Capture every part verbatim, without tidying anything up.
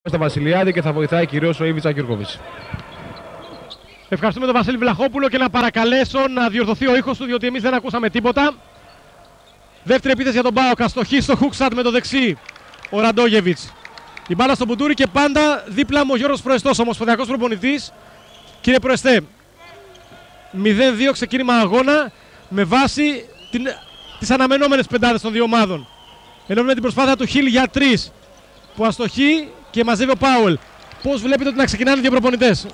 Στα Βασιλιάδη και θα βοηθάει κυρίως ο Ήβιτσα Γιούρκοβιτς. Ευχαριστούμε τον Βασίλη Βλαχόπουλο και να παρακαλέσω να διορθωθεί ο ήχος του, διότι εμείς δεν ακούσαμε τίποτα. Δεύτερη επίθεση για τον ΠΑΟΚ, αστοχή στο Χούξατ με το δεξί ο Ραντόγεβιτς. Η μπάλα στον Μπουντούρη και πάντα δίπλα μου ο Γιώργος Προεστός, ομοσπονδιακός προπονητής. Κύριε Προεστέ, μηδέν δύο ξεκίνημα αγώνα με βάση την, τις αναμενόμενες πεντάδες των δύο ομάδων. Ενώ με την προσπάθεια του Χιλ για τρεις που αστοχεί και μαζεύει ο Πάουελ. Πώς βλέπετε ότι να ξεκινάνε οι δύο προπονητές?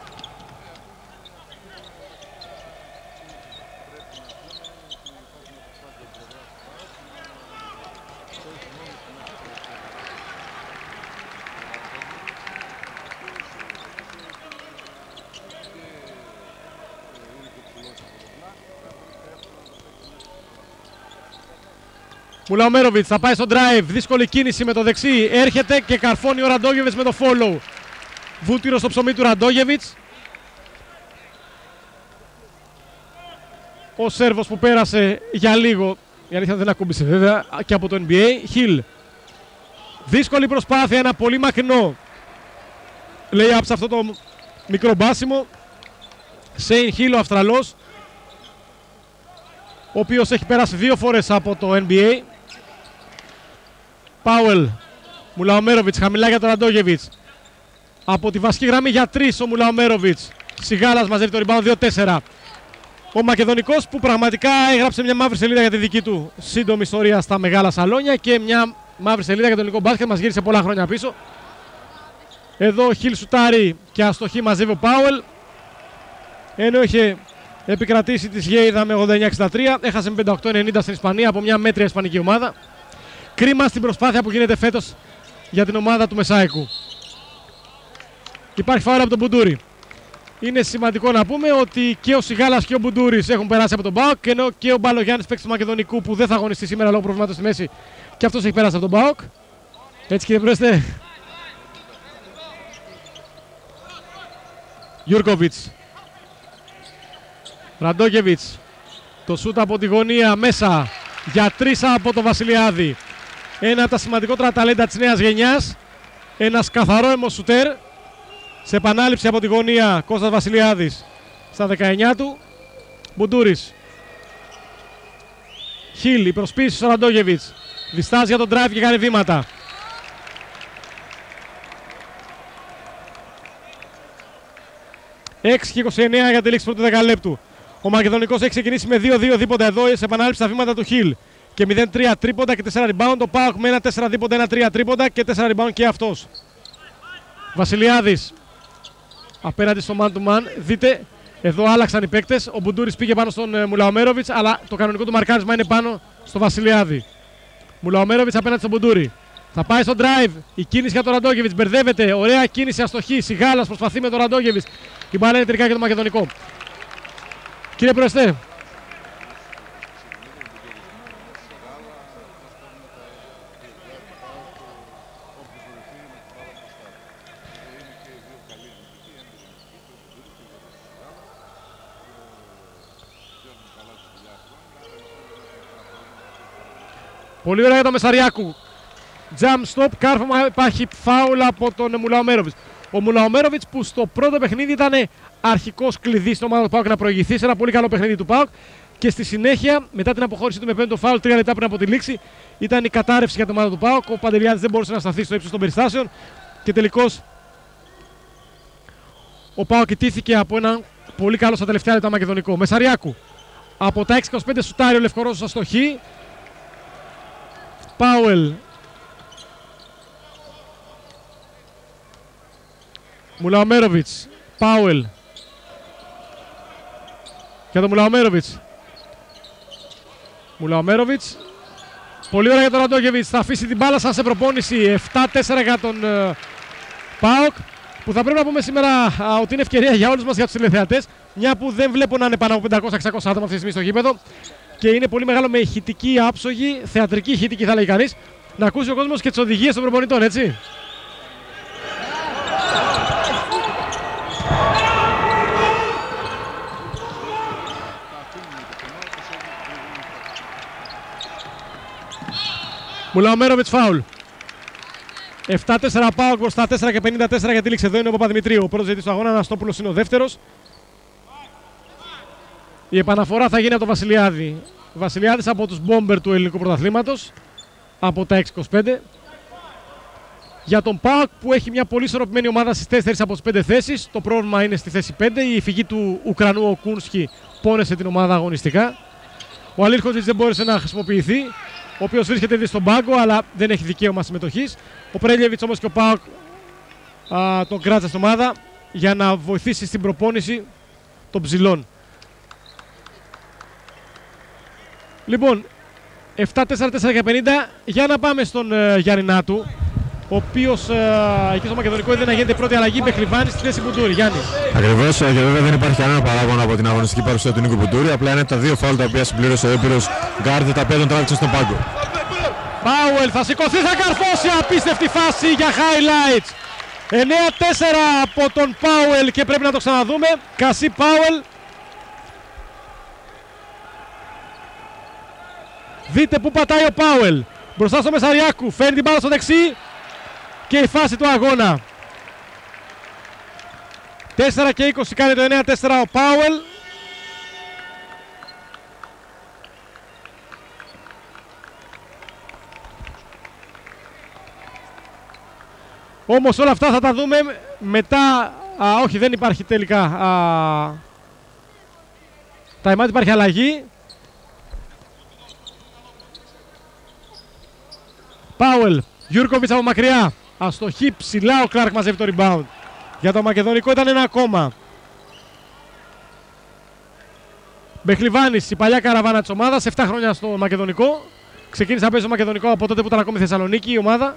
Μουλαομέροβιτς θα πάει στο drive, δύσκολη κίνηση με το δεξί, έρχεται και καρφώνει ο Ραντόγεβιτς με το follow. Βούτυρο στο ψωμί του Ραντόγεβιτς. Ο Σέρβος που πέρασε για λίγο, η αλήθεια δεν ακούμπησε βέβαια, και από το N B A. Χιλ. Δύσκολη προσπάθεια, ένα πολύ μακρινό λέει άψε αυτό το μικρό μπάσιμο. Σέιν Χιλ, ο Αυστραλός, ο οποίος έχει πέρασει δύο φορές από το N B A. Πάουελ, Μουλαομέροβιτς χαμηλά για τον Ραντόγεβιτς. Από τη βασική γραμμή για τρεις ο Μουλαομέροβιτς. Σιγάλας μαζεύει το rebound δύο τέσσερα. Ο Μακεδονικός που πραγματικά έγραψε μια μαύρη σελίδα για τη δική του σύντομη ιστορία στα μεγάλα σαλόνια και μια μαύρη σελίδα για το ελληνικό μπάσκετ, μας γύρισε πολλά χρόνια πίσω. Εδώ ο Χιλ σουτάρει και αστοχή μαζεύει ο Πάουελ. Ενώ είχε επικρατήσει τη Γέιδα με ογδόντα εννιά εξήντα τρία, έχασε με πενήντα οκτώ ενενήντα στην Ισπανία από μια μέτρια ισπανική ομάδα. Κρίμα στην προσπάθεια που γίνεται φέτος για την ομάδα του Μεσάικου. Υπάρχει φάουλ από τον Μπουντούρη. Είναι σημαντικό να πούμε ότι και ο Σιγάλας και ο Μπουντούρης έχουν περάσει από τον ΠΑΟΚ, ενώ και ο Μπαλογιάννης, παίκτης του Μακεδονικού που δεν θα αγωνιστεί σήμερα λόγω προβλήματος στη μέση, και αυτός έχει περάσει από τον ΠΑΟΚ. Έτσι κύριε Πρόεδρε. Γιούρκοβιτς. Ραντόγεβιτς. Το σούτ από τη γωνία μέσα για τρεις από το Βασιλιάδη. Ένα από τα σημαντικότερα ταλέντα της νέας γενιάς. Ένας καθαρό αιμοσουτέρ. Σε επανάληψη από τη γωνία Κώστας Βασιλιάδης στα δεκαεννιά του. Μπουντούρης. Χιλ, η προσπίση στο Ραντόγεβιτς. Διστάζει για τον drive και κάνει βήματα. έξι και είκοσι εννέα για τη λήξη πρώτου δεκαλέπτου. Ο Μακεδονικός έχει ξεκινήσει με δύο δύο δίποντα εδώ σε επανάληψη στα βήματα του Χιλ. Και μηδέν τρία τρίποντα και τέσσερα rebound. Ο ΠΑΟΚ με ένα τέσσερα δίποντα, ένα τρία τρίποντα και τέσσερα rebound και αυτός. Βασιλιάδης απέναντι στο man to man. Δείτε, εδώ άλλαξαν οι παίκτες. Ο Μπουντούρης πήγε πάνω στον ε, Μουλαομέροβιτς, αλλά το κανονικό του μαρκάρισμα είναι πάνω στο Βασιλιάδη. Μουλαομέροβιτς απέναντι στον Μπουντούρη. Θα πάει στο drive. Η κίνηση για τον Ραντόγεβιτς. Μπερδεύεται. Ωραία κίνηση, αστοχή. Σιγάλας προσπαθεί με τον Ραντόγεβιτς. Η μπάλα είναι τελικά για τον Μακεδονικό. Κύριε Προεστέ. Πολύ ωραία για τον Μεσαριάκου. Jump stop, κάρφωμα, υπάρχει φάουλ από τον Μουλαομέροβιτς. Ο Μουλαομέροβιτς που στο πρώτο παιχνίδι ήταν αρχικός κλειδί στην ομάδα του ΠΑΟΚ να προηγηθεί σε ένα πολύ καλό παιχνίδι του ΠΑΟΚ και στη συνέχεια μετά την αποχώρησή του με πέμπτο φάουλ τρία λεπτά πριν από τη λήξη ήταν η κατάρρευση για την ομάδα του ΠΑΟΚ. Ο Παντελιάδης δεν μπορούσε να σταθεί στο ύψος των περιστάσεων και τελικώς ο ΠΑΟΚ ιτήθηκε από έναν πολύ καλό στα τελευταία λεπτά Μακεδονικό. Μεσαριάκου από τα έξι είκοσι πέντε σουτάρει ο Λευκορώσος αστοχή. Πάουελ. Μουλαομέροβιτς. Πάουελ. Για τον Μουλαομέροβιτς. Μουλαομέροβιτς. Πολύ ωραία για τον Ραντόγεβιτς. Θα αφήσει την μπάλα σαν σε προπόνηση. επτά τέσσερα για τον uh, ΠΑΟΚ. Που θα πρέπει να πούμε σήμερα uh, ότι είναι ευκαιρία για όλους μας, για τους τηλεθεατές. Μια που δεν βλέπω να είναι πάνω από πεντακόσια εξακόσια άτομα αυτή τη στιγμή στο γήπεδο. Και είναι πολύ μεγάλο με ηχητική άψογη, θεατρική ηχητική θα λέει κανείς, να ακούσει ο κόσμος και τις οδηγίες των προπονητών, έτσι. Μουλαομέροβιτς φάουλ. επτά τέσσερα ΠΑΟΚ μπροστά, τέσσερα και πενήντα τέσσερα για τη λήξη. Εδώ είναι ο Παπαδημητρίου, ο πρώτος διαιτητής του αγώνα. Αναστόπουλος είναι ο δεύτερος. Η επαναφορά θα γίνει από τον Βασιλιάδη. Ο Βασιλιάδης από τους μπόμπερ του ελληνικού πρωταθλήματος, από τα έξι είκοσι πέντε. Για τον ΠΑΟΚ που έχει μια πολύ ισορροπημένη ομάδα στις τέσσερις από τις πέντε θέσεις. Το πρόβλημα είναι στη θέση πέντε. Η φυγή του Ουκρανού ο Κούνσκι πόνεσε την ομάδα αγωνιστικά. Ο Αλίρχοτζιτς δεν μπόρεσε να χρησιμοποιηθεί, ο οποίος βρίσκεται ήδη στον πάγκο αλλά δεν έχει δικαίωμα συμμετοχής. Ο Πρέλιεβιτς όμως και ο ΠΑΟΚ α, τον κράτησε στην ομάδα για να βοηθήσει στην προπόνηση των ψηλών. Λοιπόν, επτά τέσσερα τέσσερα και πενήντα. Για να πάμε στον uh, Γιάννη Νάτου, ο οποίος uh, εκεί στο Μακεδονικό είδε να γίνεται η πρώτη αλλαγή. Μπεχλιβάνη στη θέση Μπουντούρη. Γιάννη. Ακριβώς, και βέβαια δεν υπάρχει κανένα παράγωνα από την αγωνιστική παρουσία του Νίκου Μπουντούρη. Απλά είναι τα δύο φάουλ τα οποία συμπλήρωσε ο Ήπειρος γκάρντ, τα οποία τον τράβηξαν στον πάγκο. Πάουελ θα σηκωθεί, θα καρφώσει. Απίστευτη φάση για highlights. εννέα τέσσερα από τον Πάουελ και πρέπει να το ξαναδούμε. Κασί Πάουελ. Δείτε που πατάει ο Πάουελ. Μπροστά στο Μεσαριάκου. Φέρνει την μπάλα στο δεξί. Και η φάση του αγώνα. τέσσερα και είκοσι κάνει το εννέα τέσσερα ο Πάουελ. Όμως όλα αυτά θα τα δούμε μετά. Α, όχι, δεν υπάρχει τελικά. Α, time out, υπάρχει αλλαγή. Πάουελ, Γιούρκοβιτς από μακριά. Αστοχή ψηλά, ο Κλάρκ μαζεύει το rebound. Για το Μακεδονικό ήταν ένα ακόμα. Μπεχλιβάνης, η παλιά καραβάνα της ομάδας, επτά χρόνια στο Μακεδονικό. Ξεκίνησε να παίζει στο Μακεδονικό από τότε που ήταν ακόμη Θεσσαλονίκη η ομάδα.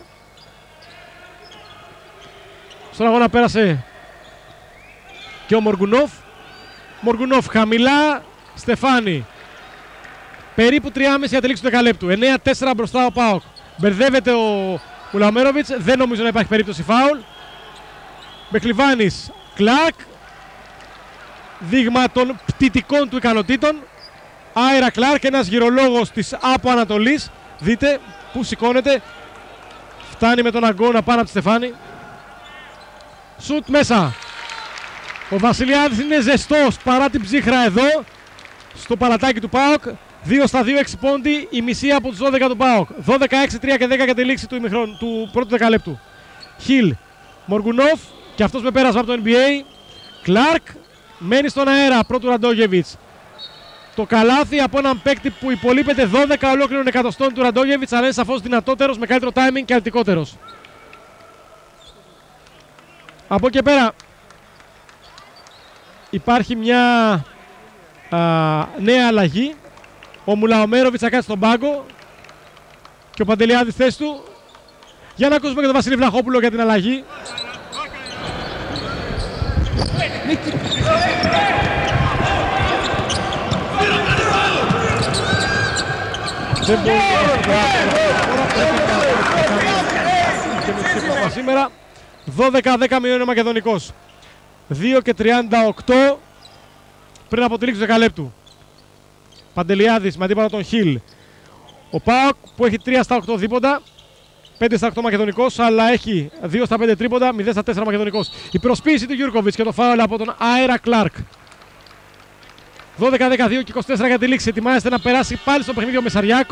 Στον αγώνα πέρασε και ο Μοργουνόφ. Μοργουνόφ χαμηλά, Στεφάνη. Περίπου τριάμισι για τη λήξη του δεκαλέπτου. εννέα τέσσερα μπροστά ο ΠΑΟΚ. Μπερδεύεται ο Ουλαμέροβιτς, δεν νομίζω να υπάρχει περίπτωση φάουλ. Μπεχλιβάνης, Κλάρκ. Δείγμα των πτυτικών του ικανοτήτων. Άιρα Κλάρκ, ένας γυρολόγος της Άπο Ανατολής. Δείτε που σηκώνεται. Φτάνει με τον αγκώνα πάνω από τη Στεφάνη. Σουτ μέσα. Ο Βασιλιάδης είναι ζεστός παρά την ψύχρα εδώ. Στο παλατάκι του ΠΑΟΚ. δύο στα δύο, έξι πόντι, η μισή από τους δώδεκα του ΠΑΟΚ. δώδεκα έξι, τρία και δέκα για τη λήξη του, ημιχρόν, του πρώτου δεκαλέπτου. Χιλ, Μοργουνόφ και αυτός με πέρασμα από το N B A. Κλάρκ μένει στον αέρα, πρώτου Ραντόγεβιτς. Το καλάθι από έναν παίκτη που υπολείπεται δώδεκα ολόκληρων εκατοστών του Ραντόγεβιτς, αλλά είναι σαφώς δυνατότερος, με καλύτερο timing και αλτικότερος. Από εκεί πέρα υπάρχει μια α, νέα αλλαγή. Ο Μουλαομέροβιτς θα κάτσει στον πάγκο και ο Παντελιάδης θέση του. Για να ακούσουμε και τον Βασίλη Βλαχόπουλο για την αλλαγή. Δεν μπορεί να σήμερα. δώδεκα δέκα μειώνει ο Μακεδονικός. δύο και τριάντα οκτώ πριν από τη λήξη του δεκαλέπτου. Παντελιάδης με αντίπαλο τον Χιλ. Ο ΠΑΟΚ που έχει τρία στα οκτώ δίποντα, πέντε στα οκτώ Μακεδονικός, αλλά έχει δύο στα πέντε τρίποντα, μηδέν στα τέσσερα Μακεδονικός. Η προσποίηση του Γιούρκοβιτς και το φάουλ από τον Άιρα Κλάρκ. δώδεκα δεκαδύο και είκοσι τέσσερα για τη λήξη. Ετοιμάζεται να περάσει πάλι στο παιχνίδι ο Μεσαριάκου.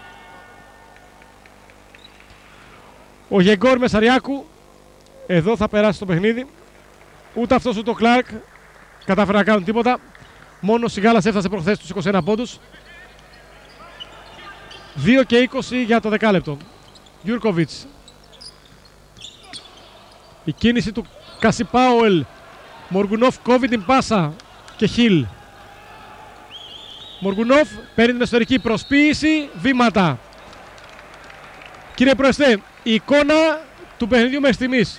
Ο Γεγκόρ Μεσαριάκου εδώ θα περάσει στο παιχνίδι. Ούτε αυτός ούτε ο Κλάρκ κατάφερε να κάνουν τίποτα. Μόνο ο Σιγάλας έφτασε προχθές στους είκοσι ένα πόντους. δύο και είκοσι για το δεκάλεπτο. Γιούρκοβιτς. Η κίνηση του Κασιπάουελ. Μοργουνόφ κόβει την πάσα και Χιλ. Μοργουνόφ παίρνει την εσωτερική προσποίηση. Βήματα. Κύριε Προεστέ, η εικόνα του παιχνιδιού μέχρι στιγμής.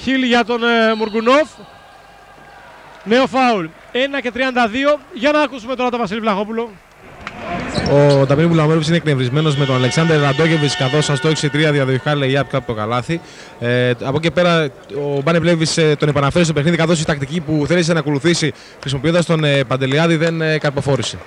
Χιλ για τον ε, Μουργκουνόφ. Νέο φάουλ. ένα και τριάντα δύο. Για να ακούσουμε τώρα τον Βασίλη Βλαχόπουλο. Ο Νταμίρ Μουλαμέροβιτς είναι εκνευρισμένος με τον Αλεξάνδερ Ραντόγεβιτς, καθώς σας το έξι τρία διαδοχικά lay-up κάτω από το καλάθι. Ε, από εκεί πέρα ο Μπάνε Βλέβης ε, τον επαναφέρει στο παιχνίδι, καθώς η τακτική που θέλησε να ακολουθήσει χρησιμοποιώντας τον ε, Παντελιάδη δεν ε, καρποφόρησε.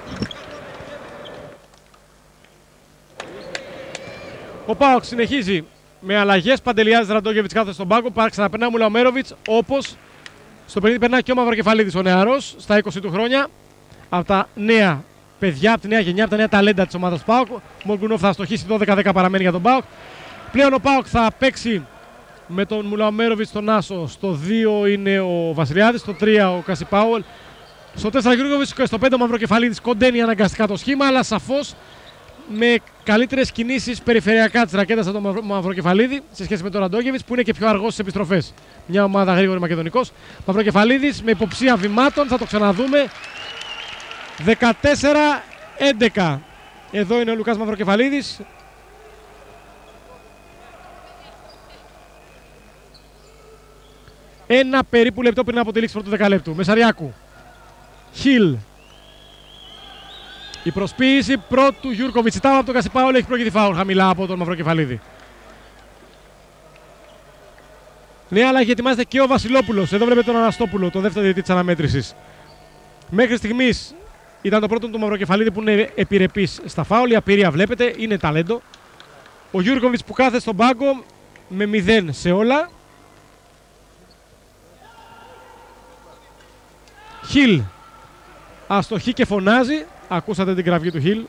Ο ΠΑΟΚ συνεχίζει με αλλαγές. Παντελιάδης, Ραντόγεβιτς κάθεται στον πάγκο. Ξαναπερνά Μουλαμέροβιτς, όπως στο παιχνίδι περνά και ο Μαυροκεφαλίδης, ο νεαρός, στα είκοσι του χρόνια. Από τα νέα παιδιά, από τη νέα γενιά, από τα νέα ταλέντα της ομάδας ΠΑΟΚ. Ο Μοργκουνόφ θα αστοχίσει, δώδεκα δέκα παραμένει για τον ΠΑΟΚ. Πλέον ο ΠΑΟΚ θα παίξει με τον Μουλαμέροβιτς στον άσο. Στο δύο είναι ο Βασιλιάδης, στο τρία ο Κασιπάουελ. Στο τέσσερα Γιούργοβιτς και στο πέντε ο Μαυροκεφαλίδης. Κοντένει αναγκαστικά το σχήμα, αλλά σαφώς με καλύτερες κινήσεις περιφερειακά της ρακέτας από τον Μαυροκεφαλίδη σε σχέση με τον Ραντόγεβιτς, που είναι και πιο αργός στις επιστροφές. Μια ομάδα γρήγορη μακεδονικός. Μαυροκεφαλίδης με υποψία βημάτων, θα το ξαναδούμε. δεκατέσσερα έντεκα. Εδώ είναι ο Λουκάς Μαυροκεφαλίδης. Ένα περίπου λεπτό πριν από τη λήξη πρώτου δεκαλέπτου. Μεσαριάκου. Χιλ. Η προσποίηση πρώτου Γιούρκοβιτς. Τάμα από τον Κασιπάουλ, έχει προηγηθεί φάουλ χαμηλά από τον Μαυροκεφαλίδη. Νέα αλλαγή, ετοιμάζεται και ο Βασιλόπουλος. Εδώ βλέπετε τον Αναστόπουλο, το δεύτερο διαιτητή της αναμέτρησης. Μέχρι στιγμής ήταν το πρώτο του Μαυροκεφαλίδη που είναι επιρρεπής στα φάουλ. Η απειρία βλέπετε, είναι ταλέντο. Ο Γιούρκοβιτς που κάθεται στον πάγκο με μηδέν σε όλα. Χιλ αστοχεί και φωνάζει. Ακούσατε την κραυγή του Χιλ.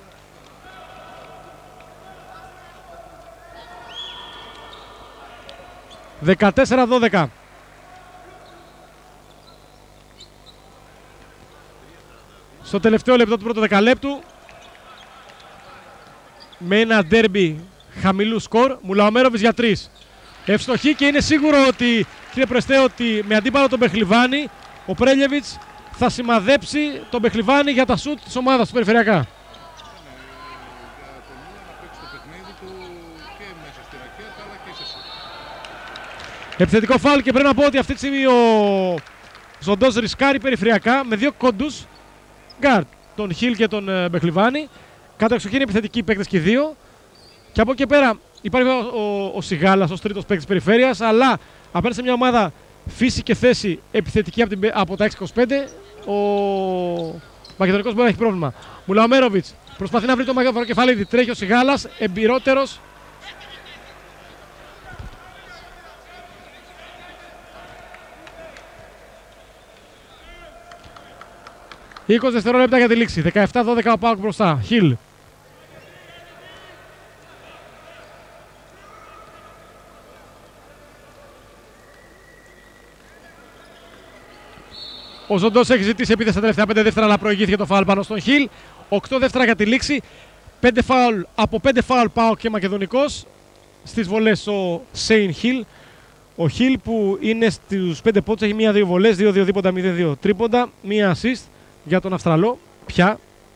δεκατέσσερα δώδεκα. Στο τελευταίο λεπτό του πρώτου δεκαλέπτου, με ένα ντέρμπι χαμηλού σκορ, Μουλαμέροβιτς για τρεις. Ευστοχή και είναι σίγουρο ότι, κύριε Πρεστέ, ότι με αντίπαλο τον Μπεχλιβάνη, ο Πρέλιεβιτς θα σημαδέψει τον Μπεχλιβάνη για τα σουτ της ομάδας του περιφερειακά. Επιθετικό φάουλ και πρέπει να πω ότι αυτή τη στιγμή ο Ζοντός ρισκάρει περιφερειακά με δύο κόντους γκάρτ, τον Χιλ και τον ε, Μπεχλιβάνη. Κάτω εξοχήν επιθετικοί παίκτες και δύο. Και από εκεί πέρα υπάρχει ο, ο, ο Σιγάλας ως τρίτος παίκτης περιφέρειας, αλλά απέναντι σε μια ομάδα φύση και θέση επιθετική από, την, από τα έξι είκοσι πέντε, ο Μακεδονικός μπορεί να έχει πρόβλημα. Μουλαμέροβιτς προσπαθεί να βρει το Μαυροκεφαλίδη. Τρέχει ο Σιγάλας, εμπειρότερος. είκοσι δευτερόλεπτα για τη λήξη. δεκαεπτά δώδεκα ο ΠΑΟΚ μπροστά. Χιλ. Ο Ζοντός έχει ζητήσει επίθεση στα τελευταία πέντε δεύτερα, αλλά προηγήθηκε το φάουλ πάνω στον Χιλ. οκτώ δεύτερα για τη λήξη. πέντε φάουλ, από πέντε φάουλ ΠΑΟΚ και Μακεδονικός. Στις βολές ο Σέιν Χιλ. Ο Χιλ που είναι στους πέντε πόντους έχει μία δύο βολές, δύο δύο δίποντα, μηδέν δύο τρίποντα, μία assist για τον Αυστραλό. Πια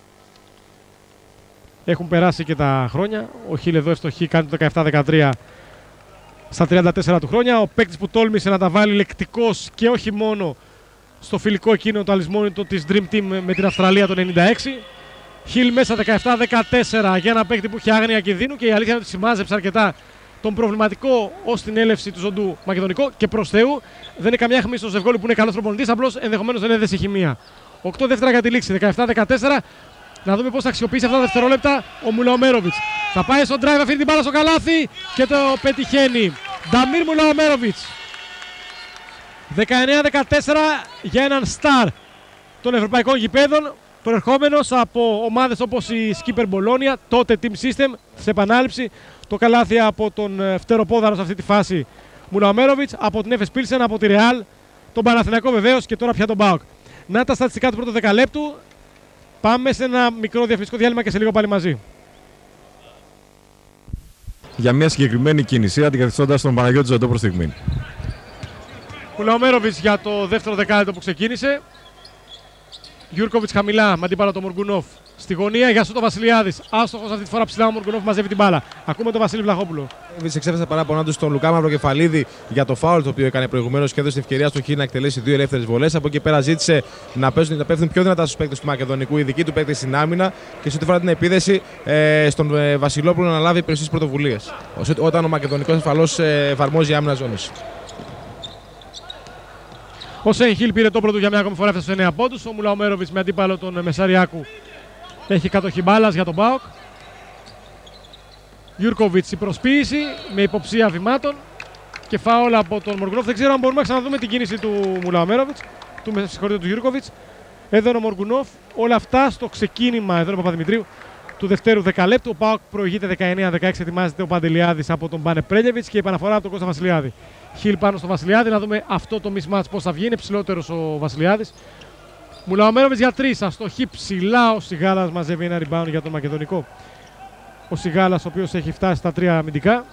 έχουν περάσει και τα χρόνια. Ο Χιλ εδώ ευστοχή, κάνει το δεκαεπτά δεκατρία στα τριάντα τέσσερα του χρόνια. Ο παίκτης που τόλμησε να τα βάλει λεκτικός και όχι μόνο στο φιλικό εκείνο το αλυσμόνητο της Dream Team με την Αυστραλία το ενενήντα έξι. Χιλ μέσα δεκαεπτά δεκατέσσερα για ένα παίκτη που έχει άγνοια κινδύνου, και η αλήθεια είναι ότι σημάζεψε αρκετά τον προβληματικό ως την έλευση του Ζοντού Μακεδονικό, και προς Θεού δεν είναι καμιά χμή στο Ζευγόλου που είναι καλός προπονητής, απλώς ενδεχομένως δεν έδεσε χημεία. οκτώ δεύτερα για τη λήξη, δεκαεπτά δεκατέσσερα. Να δούμε πώς θα αξιοποιήσει αυτά τα δευτερόλεπτα ο Μουλαμέροβιτς. Θα πάει στον drive, αφήνει την μπάλα στο καλάθι και το πετυχαίνει. Νταμίρ Μουλαμέροβιτς. δεκαεννέα δεκατέσσερα για έναν star των ευρωπαϊκών γηπέδων, προερχόμενος από ομάδες όπως η Skipper Bologna, τότε Team System, σε επανάληψη. Το καλάθι από τον φτεροπόδαρο σε αυτή τη φάση Μουλαμέροβιτς, από την Εφες Pilsen, από τη Real, τον Παναθηναϊκό βεβαίως και τώρα πια τον ΠΑΟΚ. Να τα στατιστικά του πρώτου δεκαλέπτου. Πάμε σε ένα μικρό διαφημιστικό διάλειμμα και σε λίγο πάλι μαζί. Για μια συγκεκριμένη κίνηση, αντικαθιστώντας τον Παναγιώτη Ζοντό προς στιγμή. Μουλαμέροβιτς για το δεύτερο δεκάλεπτο που ξεκίνησε. Γιούρκοβιτς χαμηλά με αντίπαλο τον Μοργκουνόφ. Στη γωνία για σου το Βασιλιάδης. Άστοχος αυτή τη φορά ψηλά ο Μοργκουνόφ μαζεύει την μπάλα. Ακούμε τον Βασίλη Βλαχόπουλο. Εξέφρασε τα παράπονά του στον Λουκά Μαυροκεφαλίδη για το φάουλ το οποίο έκανε προηγουμένως και έδωσε την ευκαιρία στον Χίλ να εκτελέσει δύο ελεύθερες βολές. Από εκεί πέρα ζήτησε να, παίζουν, να πέφτουν πιο δυνατά στους παίκτες του Μακεδονικού, οι δικοί του παίκτες στην άμυνα και σε ό,τι φορά την επίδεση ε, στον ε, Βασιλόπουλο να λάβει περισσότερες πρωτοβουλίες. Όταν ο Μακεδονικός ασφαλώς ε, εφαρμόζει άμυνα ζώνης. Ο Σέιν Χιλ πήρε το πρώτο για μια ακόμη φορά, έφτασε σε εννέα πόντους. Ο Μουλαομέροβιτς με αντίπαλο τον Μεσαριάκου έχει κατοχή μπάλας για τον ΠΑΟΚ. Γιούρκοβιτς η προσποίηση με υποψία βημάτων και φάουλ από τον Μοργκουνόφ. Δεν ξέρω αν μπορούμε να ξαναδούμε την κίνηση του Μουλαομέροβιτς, του, του Γιούρκοβιτς. Εδώ είναι ο Μοργκουνόφ. Όλα αυτά στο ξεκίνημα, εδώ είναι ο Παπαδημητρίου, του δευτέρου δεκαλέπτου. Ο ΠΑΟΚ προηγείται δεκαεννέα δεκαέξι, ετοιμάζεται ο Παντελιάδης από τον Μπάνε Πρέλεβιτς και η επαναφορά από τον Κώστα Βασιλιάδη. Χιλ πάνω στο Βασιλιάδη, να δούμε αυτό το mismatch πώς θα βγει. Είναι ψηλότερος ο Βασιλιάδης. Μουλαομέροβιτς για τρεις, αστοχή ψηλά. Ο Σιγάλας μαζεύει ένα rebound για τον Μακεδονικό. Ο Σιγάλας ο οποίος έχει φτάσει στα τρία αμυντικά.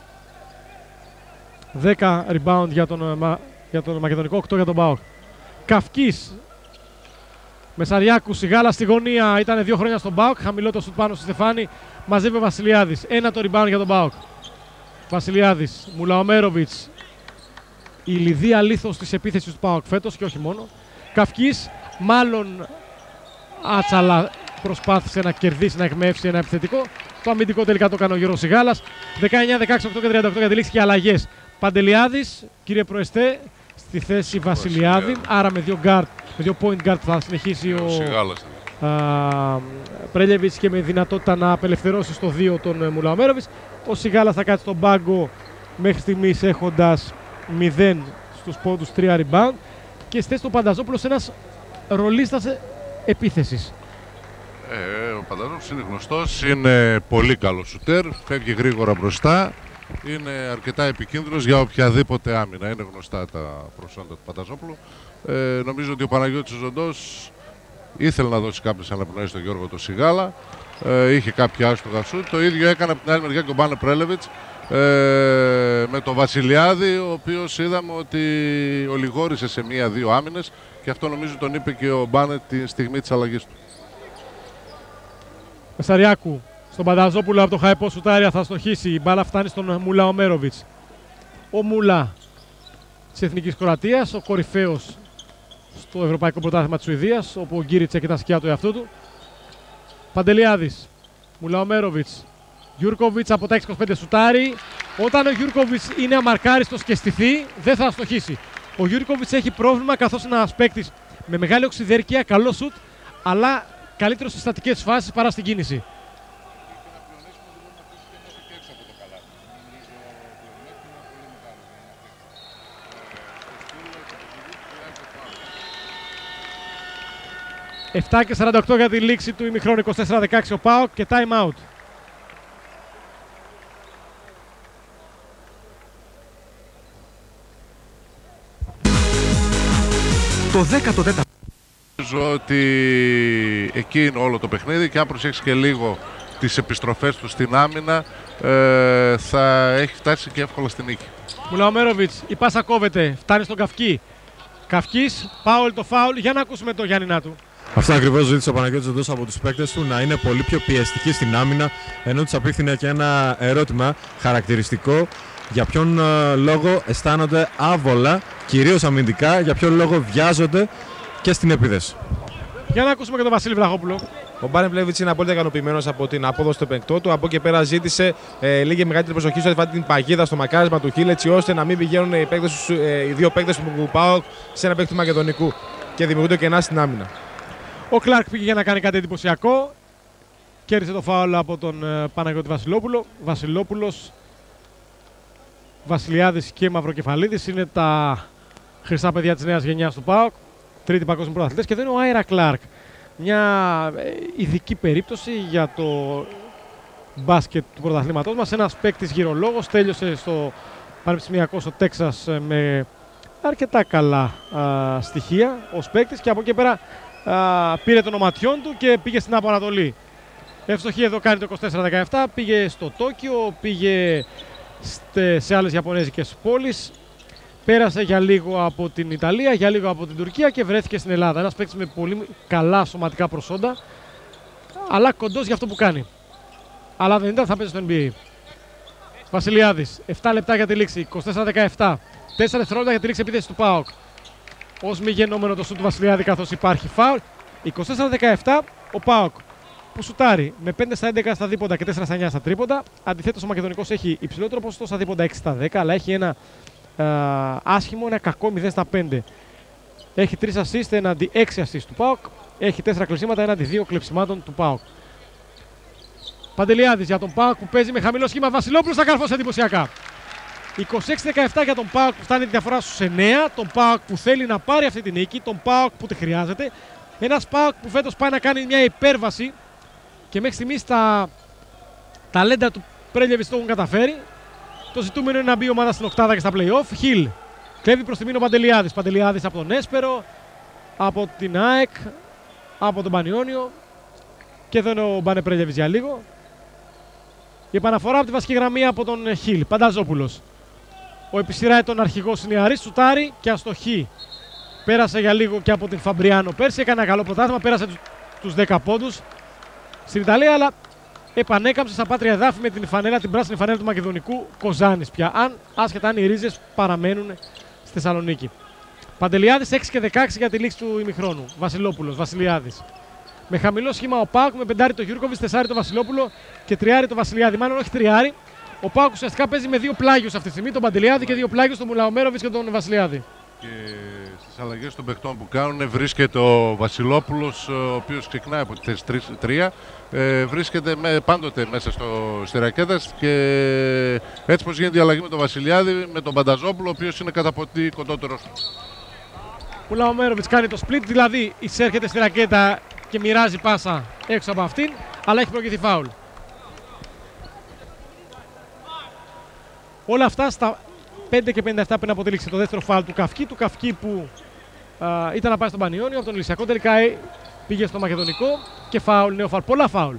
δέκα rebound για τον, για τον Μακεδονικό, οκτώ για τον ΠΑΟΚ. Καυκής. Μεσαριάκου, Σιγάλα στη γωνία, ήταν δύο χρόνια στον ΠΑΟΚ. Χαμηλό το σουτ πάνω στη Στεφάνη. Μαζεύει ο Βασιλιάδης. Ένα το rebound για τον ΠΑΟΚ. Βασιλιάδης, Μουλαομέροβιτς. Η λιδία λίθος της επίθεσης του ΠΑΟΚ φέτος και όχι μόνο. Καυκής, μάλλον άτσαλα προσπάθησε να κερδίσει, να εκμεύσει ένα επιθετικό. Το αμυντικό τελικά το έκανε ο Γιώργος Σιγάλας. δεκαεννέα δεκαέξι, οκτώ και τριάντα οκτώ για τη λήξη και αλλαγές. Παντελιάδης, κύριε Προεστέ, στη θέση Βασιλιάδη. Άρα με δύο, guard, με δύο point guard θα συνεχίσει ο, ο Πρέλεβιτς και με δυνατότητα να απελευθερώσει στο δύο τον Μουλαομέροβιτς. Ο Σιγάλας θα κάτσει στον πάγκο μέχρι στιγμής έχοντας μηδέν στους πόντους, τρία rebound. Και στη θέση του Πανταζόπουλος ένας ρολίστας επίθεσης. Ε, ο Πανταζόπουλος είναι γνωστός, είναι πολύ καλός σουτέρ, φεύγει γρήγορα μπροστά, είναι αρκετά επικίνδυνος για οποιαδήποτε άμυνα. Είναι γνωστά τα προσόντα του Πανταζόπουλου. Ε, νομίζω ότι ο Παναγιώτης Ζωντός ήθελε να δώσει κάποιες αναπνοές στον Γιώργο το Σιγάλα, ε, είχε κάποια άστογα σουτ. Το ίδιο έκανε από την άλλη μεριά και ο Μπάνε Πρέλεβιτς. Ε, με τον Βασιλιάδη, ο οποίος είδαμε ότι ολιγόρησε σε μία-δύο άμυνες και αυτό νομίζω τον είπε και ο Μπάνε τη στιγμή της αλλαγής του. Μεσαριάκου στον Πανταζόπουλο από το χαϊπό σουτάρια θα στοχίσει. Η μπάλα φτάνει στον Μουλαομέροβιτς. Ο Μουλά της Εθνικής Κροατίας, ο κορυφαίος στο Ευρωπαϊκό Πρωτάθλημα της Σουηδίας, όπου ο Γκίριτς έχει τα σκιά του εαυτού του. Παντελιάδης, Μουλαομέροβιτς. Γιούρκοβιτς από τα έξι είκοσι πέντε σουτάρι. Όταν ο Γιούρκοβιτς είναι αμαρκάριστος και στηθεί, δεν θα αστοχίσει. Ο Γιούρκοβιτς έχει πρόβλημα καθώς είναι ένας παίκτης με μεγάλη οξυδέρκεια, καλό σουτ, αλλά καλύτερο στις στατικές φάσεις παρά στην κίνηση. επτά και σαράντα οκτώ για τη λήξη του ημιχρόνου, είκοσι τέσσερα δεκαέξι ο ΠΑΟΚ και time out. Το δέκατο τέταρτο. Νομίζω ότι εκεί είναι όλο το παιχνίδι και αν προσέξει και λίγο τις επιστροφές του στην άμυνα ε, θα έχει φτάσει και εύκολα στην νίκη. Μουλαομέροβιτς, η πάσα κόβεται, φτάνει στον Καυκή. Καυκής, φάουλ το φάουλ, για να ακούσουμε το Γιάννηνά του. Αυτό ακριβώς ζήτησε ο Παναγιώτης Ζωντός από τους παίκτες του, να είναι πολύ πιο πιεστικοί στην άμυνα, ενώ τους απίφθηνε και ένα ερώτημα χαρακτηριστικό. Για ποιον uh, λόγο αισθάνονται άβολα, κυρίως αμυντικά, για ποιον λόγο βιάζονται και στην επίδεση. Για να ακούσουμε και τον Βασίλη Βλαχόπουλο. Ο Μπάνε Πρέλεβιτς είναι απόλυτα ικανοποιημένος από την απόδοση του παικτό του. Από εκεί πέρα ζήτησε ε, λίγη μεγαλύτερη προσοχή σε αυτή την παγίδα στο μακάρισμα του Χίλ, έτσι ώστε να μην πηγαίνουν οι, παίκτες, ε, οι δύο παίκτες του ΠΑΟΚ σε ένα παίκτη του Μακεδονικού και δημιουργούνται κενά στην άμυνα. Ο Κλάρκ πήγε για να κάνει κάτι εντυπωσιακό. Κέρδισε το φάουλ από τον ε, Παναγιώτη Βασιλόπουλο. Βασιλόπουλος, Βασιλιάδης και Μαυροκεφαλίδης είναι τα χρυσά παιδιά της νέας γενιάς του ΠΑΟΚ. Τρίτη παγκόσμιοι πρωταθλητές. Και εδώ είναι ο Άιρα Κλάρκ. Μια ειδική περίπτωση για το μπάσκετ του πρωταθλήματός μας. Ένας παίκτης γυρολόγος, τέλειωσε στο Πανεπιστημιακό στο Τέξας με αρκετά καλά α, στοιχεία ως παίκτης και από εκεί πέρα α, πήρε τον οματιόν του και πήγε στην Άπο Ανατολή. Ευστοχή εδώ κάνει το είκοσι τέσσερα δεκαεπτά, πήγε στο Τόκιο, πήγε στε, σε άλλες Ιαπωνέζικες πόλεις. Πέρασε για λίγο από την Ιταλία, για λίγο από την Τουρκία και βρέθηκε στην Ελλάδα. Ένας παίκτης με πολύ καλά σωματικά προσόντα, αλλά κοντός για αυτό που κάνει. Αλλά δεν ήταν, θα παίζει στο N B A. Βασιλιάδης, επτά λεπτά για τη λήξη, είκοσι τέσσερα δεκαεπτά. τέσσερα δευτερόλεπτα για τη λήξη επίθεση του ΠΑΟΚ. Ως μη γεννόμενο το σουτ του Βασιλιάδη καθώς υπάρχει φάουλ. είκοσι τέσσερα δεκαεπτά ο ΠΑΟΚ που σουτάρει με πέντε στα έντεκα στα δίποντα και τέσσερα στα εννιά στα τρίποντα. Αντιθέτως ο Μακεδονικός έχει υψηλότερο ποσοστό στα δίποντα έξι στα δέκα, αλλά έχει ένα α, άσχημο, ένα κακό μηδέν στα πέντε. Έχει τρία assist έναντι έξι assist του ΠΑΟΚ. Έχει τέσσερα κλεψίματα έναντι δύο κλεψιμάτων του ΠΑΟΚ. Παντελιάδης για τον ΠΑΟΚ που παίζει με χαμηλό σχήμα. Βασιλόπουλος θα καρφώσει εντυπωσιακά. είκοσι έξι δεκαεπτά για τον ΠΑΟΚ που φτάνει τη διαφορά στους εννέα. Τον ΠΑΟΚ που θέλει να πάρει αυτή τη νίκη. Τον ΠΑΟΚ που τη χρειάζεται. Ένας ΠΑΟΚ που φέτος πάει να κάνει μια υπέρβαση και μέχρι στιγμής τα ταλέντα του Πρέλεβιτς το έχουν καταφέρει. Το ζητούμενο είναι να μπει η ομάδα στην οκτάδα και στα play-off. Χιλ κλέβει προς τη μήνο Παντελιάδης. Παντελιάδης από τον Έσπερο, από την ΑΕΚ, από τον Πανιόνιο. Και εδώ είναι ο Μπάνε Πρέλεβιτς για λίγο. Η επαναφορά από τη βασική γραμμή από τον Χιλ. Πανταζόπουλος. Ο επισυράει τον αρχηγό Σινιαρή, σουτάρει και αστοχή. Πέρασε για λίγο και από την Φαμπριάνο πέρσι. Έκανε ένα καλό πρωτάθλημα. Πέρασε τους δέκα πόντους στην Ιταλία, αλλά επανέκαμψε στα πάτρια εδάφη με την φανέλα, την πράσινη φανέλα του Μακεδονικού Κοζάνης πια. Αν, άσχετα αν οι ρίζες παραμένουν στη Θεσσαλονίκη. Παντελιάδης έξι και δεκαέξι για τη λήξη του ημιχρόνου. Βασιλόπουλος, Βασιλιάδης. Με χαμηλό σχήμα ο ΠΑΟΚ, με πεντάρι το Γιούρκοβιτς, τεσσάρι το Βασιλόπουλο και τριάρι το Βασιλιάδη. Μάλλον όχι τριάρι. Ο ΠΑΟΚ ουσιαστικά παίζει με δύο πλάγιους αυτή τη στιγμή, τον Παντελιάδη και δύο πλάγιους, τον Μουλαομέροβιτς και τον Βασιλιάδη. Και στις αλλαγές των παιχτών που κάνουν βρίσκεται ο Βασιλόπουλος, ο οποίος ξεκινάει από τη θέση τρία, ε, βρίσκεται με, πάντοτε μέσα στο, στη ρακέτα και έτσι πως γίνεται η αλλαγή με τον Βασιλιάδη, με τον Πανταζόπουλο, ο οποίος είναι κατά ποτή κοντότερος. Μουλαομέροβιτς κάνει το split, δηλαδή εισέρχεται στη ρακέτα και μοιράζει πάσα έξω από αυτήν, αλλά έχει προηγηθεί φάουλ. Όλα αυτά στα πέντε και πενήντα επτά πριν από τη λήξη, το δεύτερο φάουλ του Καυκή, του Καυκή που α, ήταν να πάει στον Πανιόνιο από τον Λυσιακό, τελικά πήγε στο Μακεδονικό και φάουλ, νέο φάουλ, πολλά φάουλ.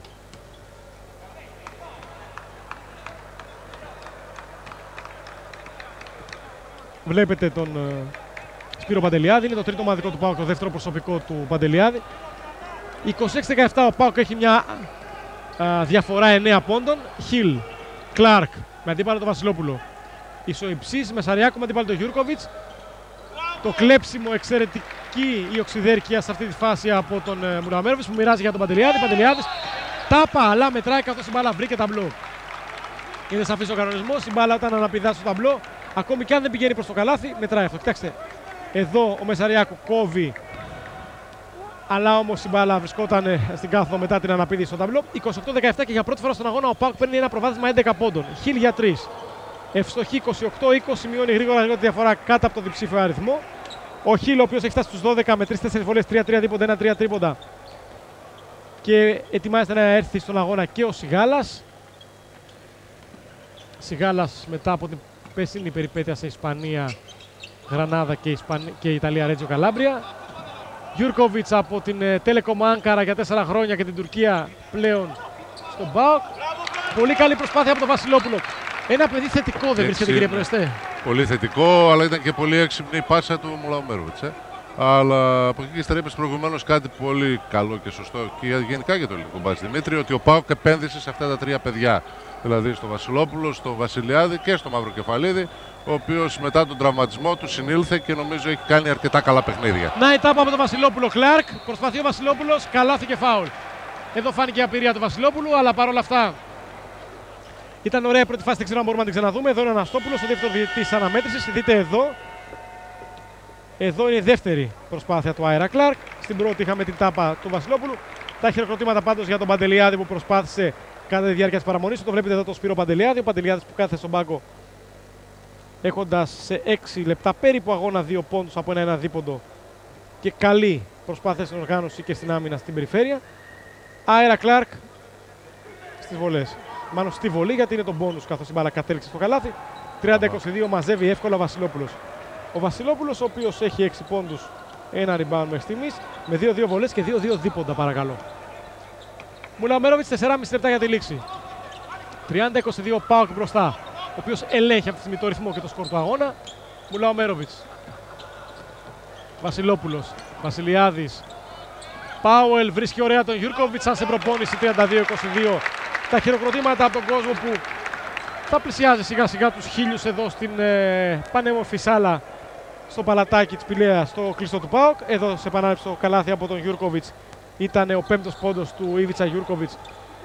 Βλέπετε τον uh, Σπύρο Παντελιάδη, είναι το τρίτο ομαδικό του ΠΑΟΚ, το δεύτερο προσωπικό του Παντελιάδη. είκοσι έξι δεκαεπτά ο ΠΑΟΚ έχει μια α, διαφορά εννέα πόντων. Χιλ, Κλάρκ με αντίπαλο τον Βασιλόπουλο. Ισοϊψής, Μεσαριάκου με αντίπαλο τον Γιούρκοβιτς. Το κλέψιμο, εξαιρετική η οξυδέρκεια σε αυτή τη φάση από τον ε, Μουλαμέροβιτς που μοιράζει για τον Παντελιάδη. Παντελιάδης τάπα, αλλά μετράει καθώς η μπάλα βρήκε ταμπλό. Είναι σαφής ο κανονισμός, η μπάλα όταν αναπηδά στο ταμπλό, ακόμη και αν δεν πηγαίνει προς το καλάθι, μετράει αυτό. Κοιτάξτε, εδώ ο Μεσαριάκου κόβει, αλλά όμως η μπάλα βρισκόταν στην κάθοδο μετά την αναπήδηση στο ταμπλό. είκοσι οκτώ δεκαεπτά και για πρώτη φορά στον αγώνα ο ΠΑΟΚ παίρνει ένα προβάδισμα έντεκα πόντων. Χιλ για τρία. Ευστοχή είκοσι οκτώ είκοσι, μειώνει γρήγορα γρήγορα τη διαφορά κάτω από το διψήφιο αριθμό. Ο Χιλ, ο οποίος έχει φτάσει στους δώδεκα με τρεις τέσσερις βολές, τρία τρία δίποντα, ένα τρία τρίποντα. Και ετοιμάζεται να έρθει στον αγώνα και ο Σιγάλας. Σιγάλας μετά από την πέσινη περιπέτεια σε Ισπανία, Γρανάδα και, Ισπανία, και Ιταλία, Ρέτζιο Καλάμπρια. Γιούρκοβιτς από την Telecom Άγκαρα για τέσσερα χρόνια και την Τουρκία πλέον στον ΠΑΟΚ. Πολύ καλή προσπάθεια από τον Βασιλόπουλο. Ένα παιδί θετικό δεν βρίσκεται, κύριε Προεστέ? Πολύ θετικό, αλλά ήταν και πολύ έξυπνη η πάσα του Μουλαομέροβιτς. Ε. Αλλά από εκεί και ύστερα είπες προηγουμένως κάτι πολύ καλό και σωστό και γενικά για το ελληνικό μπάσκετ, Δημήτρη, ότι ο ΠΑΟΚ επένδυσε σε αυτά τα τρία παιδιά. Δηλαδή στο Βασιλόπουλο, στο Βασιλιάδη και στο Μαυροκεφαλίδη, ο οποίος μετά τον τραυματισμό του συνήλθε και νομίζω έχει κάνει αρκετά καλά παιχνίδια. Μουλαομέροβιτς. Βασιλόπουλος. Βασιλιάδης. Πάουελ βρίσκει ωραία τον Γιούρκοβιτς σαν σε προπόνηση τριάντα δύο είκοσι δύο. Τα χειροκροτήματα από τον κόσμο που θα πλησιάζει σιγά σιγά τους χίλιους εδώ στην ε, πανέμορφη σάλα στο παλατάκι της Πηλαίας στο κλειστό του ΠΑΟΚ. Εδώ σε επανάληψη το καλάθι από τον Γιούρκοβιτς ήταν ο πέμπτος πόντος του Ήβιτσα Γιούρκοβιτς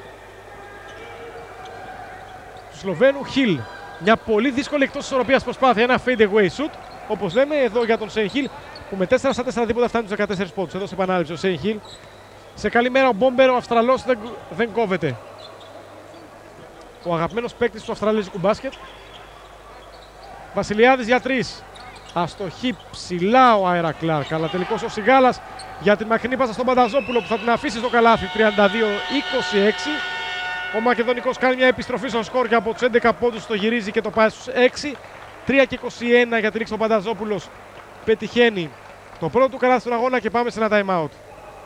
του Σλοβαίνου. Χιλ, μια πολύ δύσκολη εκτός της ισορροπίας προσπάθεια, ένα fade away shoot όπως λέμε εδώ για τον Σέιν Χιλ που με τέσσερα στα τέσσερα δίποτα φτάνει τους δεκατέσσερις πόντους. Εδώ σε επανάληψη ο Σέιν Χιλ. Σε καλή μέρα ο Μπόμπερ, ο Αυστραλός δεν, δεν κόβεται. Ο αγαπημένος παίκτης του αυστραλέζικου μπάσκετ. Βασιλιάδης για τρεις. Αστοχή ψηλά ο Άιρα Κλάρκ, αλλά τελικώς ο Σιγάλας για την μακρινή πάσα στον Πανταζόπουλο που θα την αφήσει στο καλάθι. τριάντα δύο είκοσι έξι. Ο Μακεδονικός κάνει μια επιστροφή στο σκορ και από τους έντεκα πόντους το γυρίζει και το πάει στους έξι. τρία και είκοσι ένα για τη λήξη ο Πανταζόπουλος. Πετυχαίνει το πρώτο του καλάθι στον αγώνα και πάμε σε ένα time out.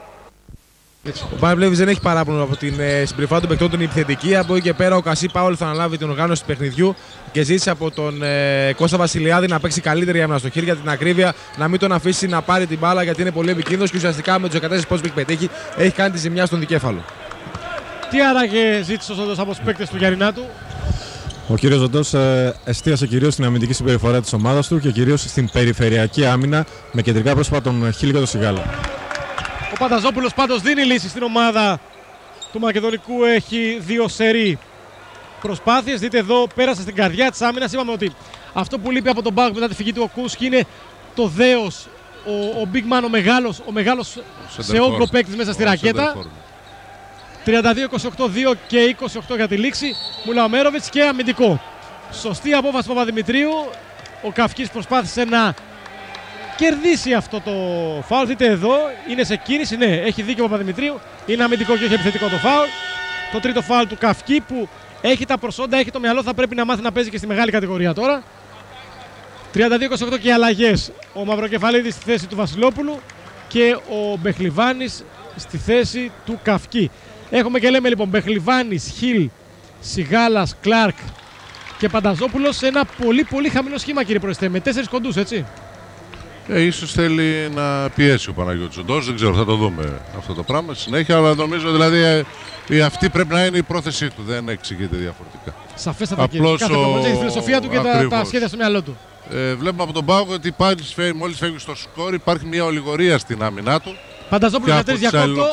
Ο Μπάνε Πλέβης δεν έχει παράπονο από την ε, συμπεριφορά των παικτών, την επιθετική. Από εκεί και πέρα ο Κασί Πάουλ θα αναλάβει την οργάνωση του παιχνιδιού και ζήτησε από τον ε, Κώστα Βασιλιάδη να παίξει καλύτερη άμυνα στο χέρι για την ακρίβεια, να μην τον αφήσει να πάρει την μπάλα γιατί είναι πολύ επικίνδυνος και ουσιαστικά με τους δεκατέσσερις πόντους που έχει πετύχει έχει κάνει τη ζημιά στον δικέφαλο. Τι άραγε ζήτησε ο Ζοντός από τους παίκτες του Γιαρινάτου? Ο κύριος Ζοντός ε, εστίασε κυρίως στην αμυντική συμπεριφορά της ομάδας του και κυρίως στην περιφερειακή άμυνα με κεντρικά πρόσωπα τον Χίλ και τον Σιγάλα. Ο Πανταζόπουλος πάντως δίνει λύση στην ομάδα του Μακεδονικού, έχει δύο σερί προσπάθειες. Δείτε εδώ, πέρασε στην καρδιά της άμυνας. Είπαμε ότι αυτό που λείπει από τον Μπάουκ μετά τη φυγή του Οκούσκι είναι το δέος, ο, ο big man, ο μεγάλος, ο μεγάλος σε όγκο παίκτης μέσα στη ρακέτα. τριάντα δύο είκοσι οκτώ, δύο και είκοσι οκτώ για τη λήξη. Μουλαομέροβιτς και αμυντικό. Σωστή απόφαση του Παπαδημητρίου. Ο Καυκής προσπάθησε να κερδίσει αυτό το φάουλ. Δείτε εδώ, είναι σε κίνηση. Ναι, έχει δίκιο ο Παπαδημητρίου. Είναι αμυντικό και όχι επιθετικό το φάουλ. Το τρίτο φάουλ του Καυκή που έχει τα προσόντα, έχει το μυαλό, θα πρέπει να μάθει να παίζει και στη μεγάλη κατηγορία τώρα. τριάντα δύο είκοσι οκτώ και οι αλλαγές. Ο Μαυροκεφαλίδης στη θέση του Βασιλόπουλου και ο Μπεχλιβάνης στη θέση του Καυκή. Έχουμε και λέμε λοιπόν Μπεχλιβάνης, Χιλ, Σιγάλας, Κλάρκ και Πανταζόπουλος σε ένα πολύ πολύ χαμηλό σχήμα, κύριε Προεστέ, με τέσσερις κοντούς, έτσι. Ε, ίσως θέλει να πιέσει ο Παναγιώτης Ζοντός, δεν ξέρω, θα το δούμε αυτό το πράγμα συνέχεια, αλλά νομίζω δηλαδή ε, αυτή πρέπει να είναι η πρόθεσή του, δεν εξηγείται διαφορετικά. Σαφέστατα, κύριε. Κάθε προπονητής έχει τη φιλοσοφία του και τα, τα σχέδια στο μυαλό του. Ε, βλέπουμε από τον Πάοκ ότι μόλις φεύγει στο σκορ υπάρχει μια ολιγορία στην άμυνά του. Πανταζόπουλος για τρεις διακόπτω.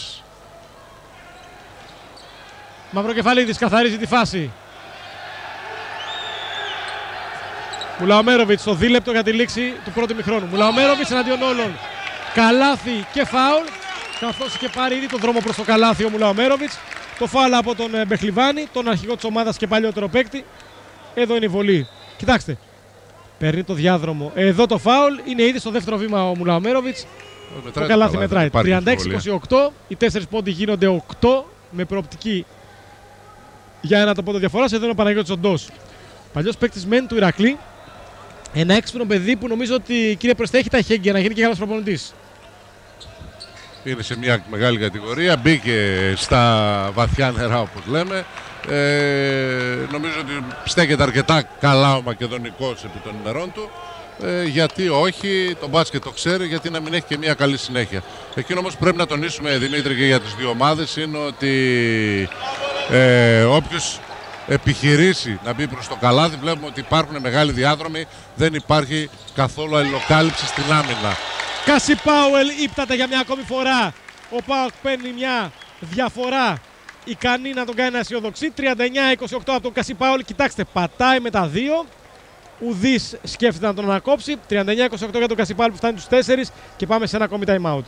Μαυροκεφαλίδης καθαρίζει τη φάση. Μουλαομέροβιτς στο δίλεπτο για τη λήξη του πρώτου ημιχρόνου. Μουλαομέροβιτς εναντίον όλων. Καλάθι και φάουλ. Καθώς είχε πάρει ήδη τον δρόμο προς το καλάθι ο Μουλαομέροβιτς. Το φάουλ από τον Μπεχλιβάνη, τον αρχηγό της ομάδας και παλιότερο παίκτη. Εδώ είναι η βολή. Κοιτάξτε. Παίρνει το διάδρομο. Εδώ το φάουλ. Είναι ήδη στο δεύτερο βήμα ο Μουλαομέροβιτς. Το καλάθι μετράει. τριάντα έξι είκοσι οκτώ. Οι τέσσερις πόντοι γίνονται οκτώ με προοπτική για ένα το πόντο διαφοράς. Εδώ είναι ο Παναγιώτης Ζοντός. Παλιός παίκτης μεν του Ηρακλή. Ένα έξυπνο παιδί που νομίζω ότι, κύριε Προεστέ, έχει τα χέγγια να γίνει και καλός προπονητής. Είναι σε μια μεγάλη κατηγορία, μπήκε στα βαθιά νερά όπως λέμε. Ε, νομίζω ότι στέκεται αρκετά καλά ο Μακεδονικός επί των ημερών του. Ε, γιατί όχι, το μπάσκετ το ξέρει, γιατί να μην έχει και μια καλή συνέχεια. Εκείνο όμως πρέπει να τονίσουμε, Δημήτρη, και για τις δύο ομάδες είναι ότι ε, όποιος επιχειρήσει να μπει προς το καλάθι, βλέπουμε ότι υπάρχουν μεγάλοι διάδρομοι, δεν υπάρχει καθόλου αλληλοκάλυψη στην άμυνα. Κασί Πάουελ ύπταται για μια ακόμη φορά. Ο Πάοκ παίρνει μια διαφορά ικανή να τον κάνει να αισιοδοξεί. τριάντα εννιά είκοσι οκτώ από τον Κασί Πάουελ. Κοιτάξτε, πατάει με τα δύο. Ουδής σκέφτεται να τον ανακόψει. τριάντα εννιά είκοσι οκτώ για τον Κασί Πάουελ που φτάνει τους τέσσερις και πάμε σε ένα ακόμη time out.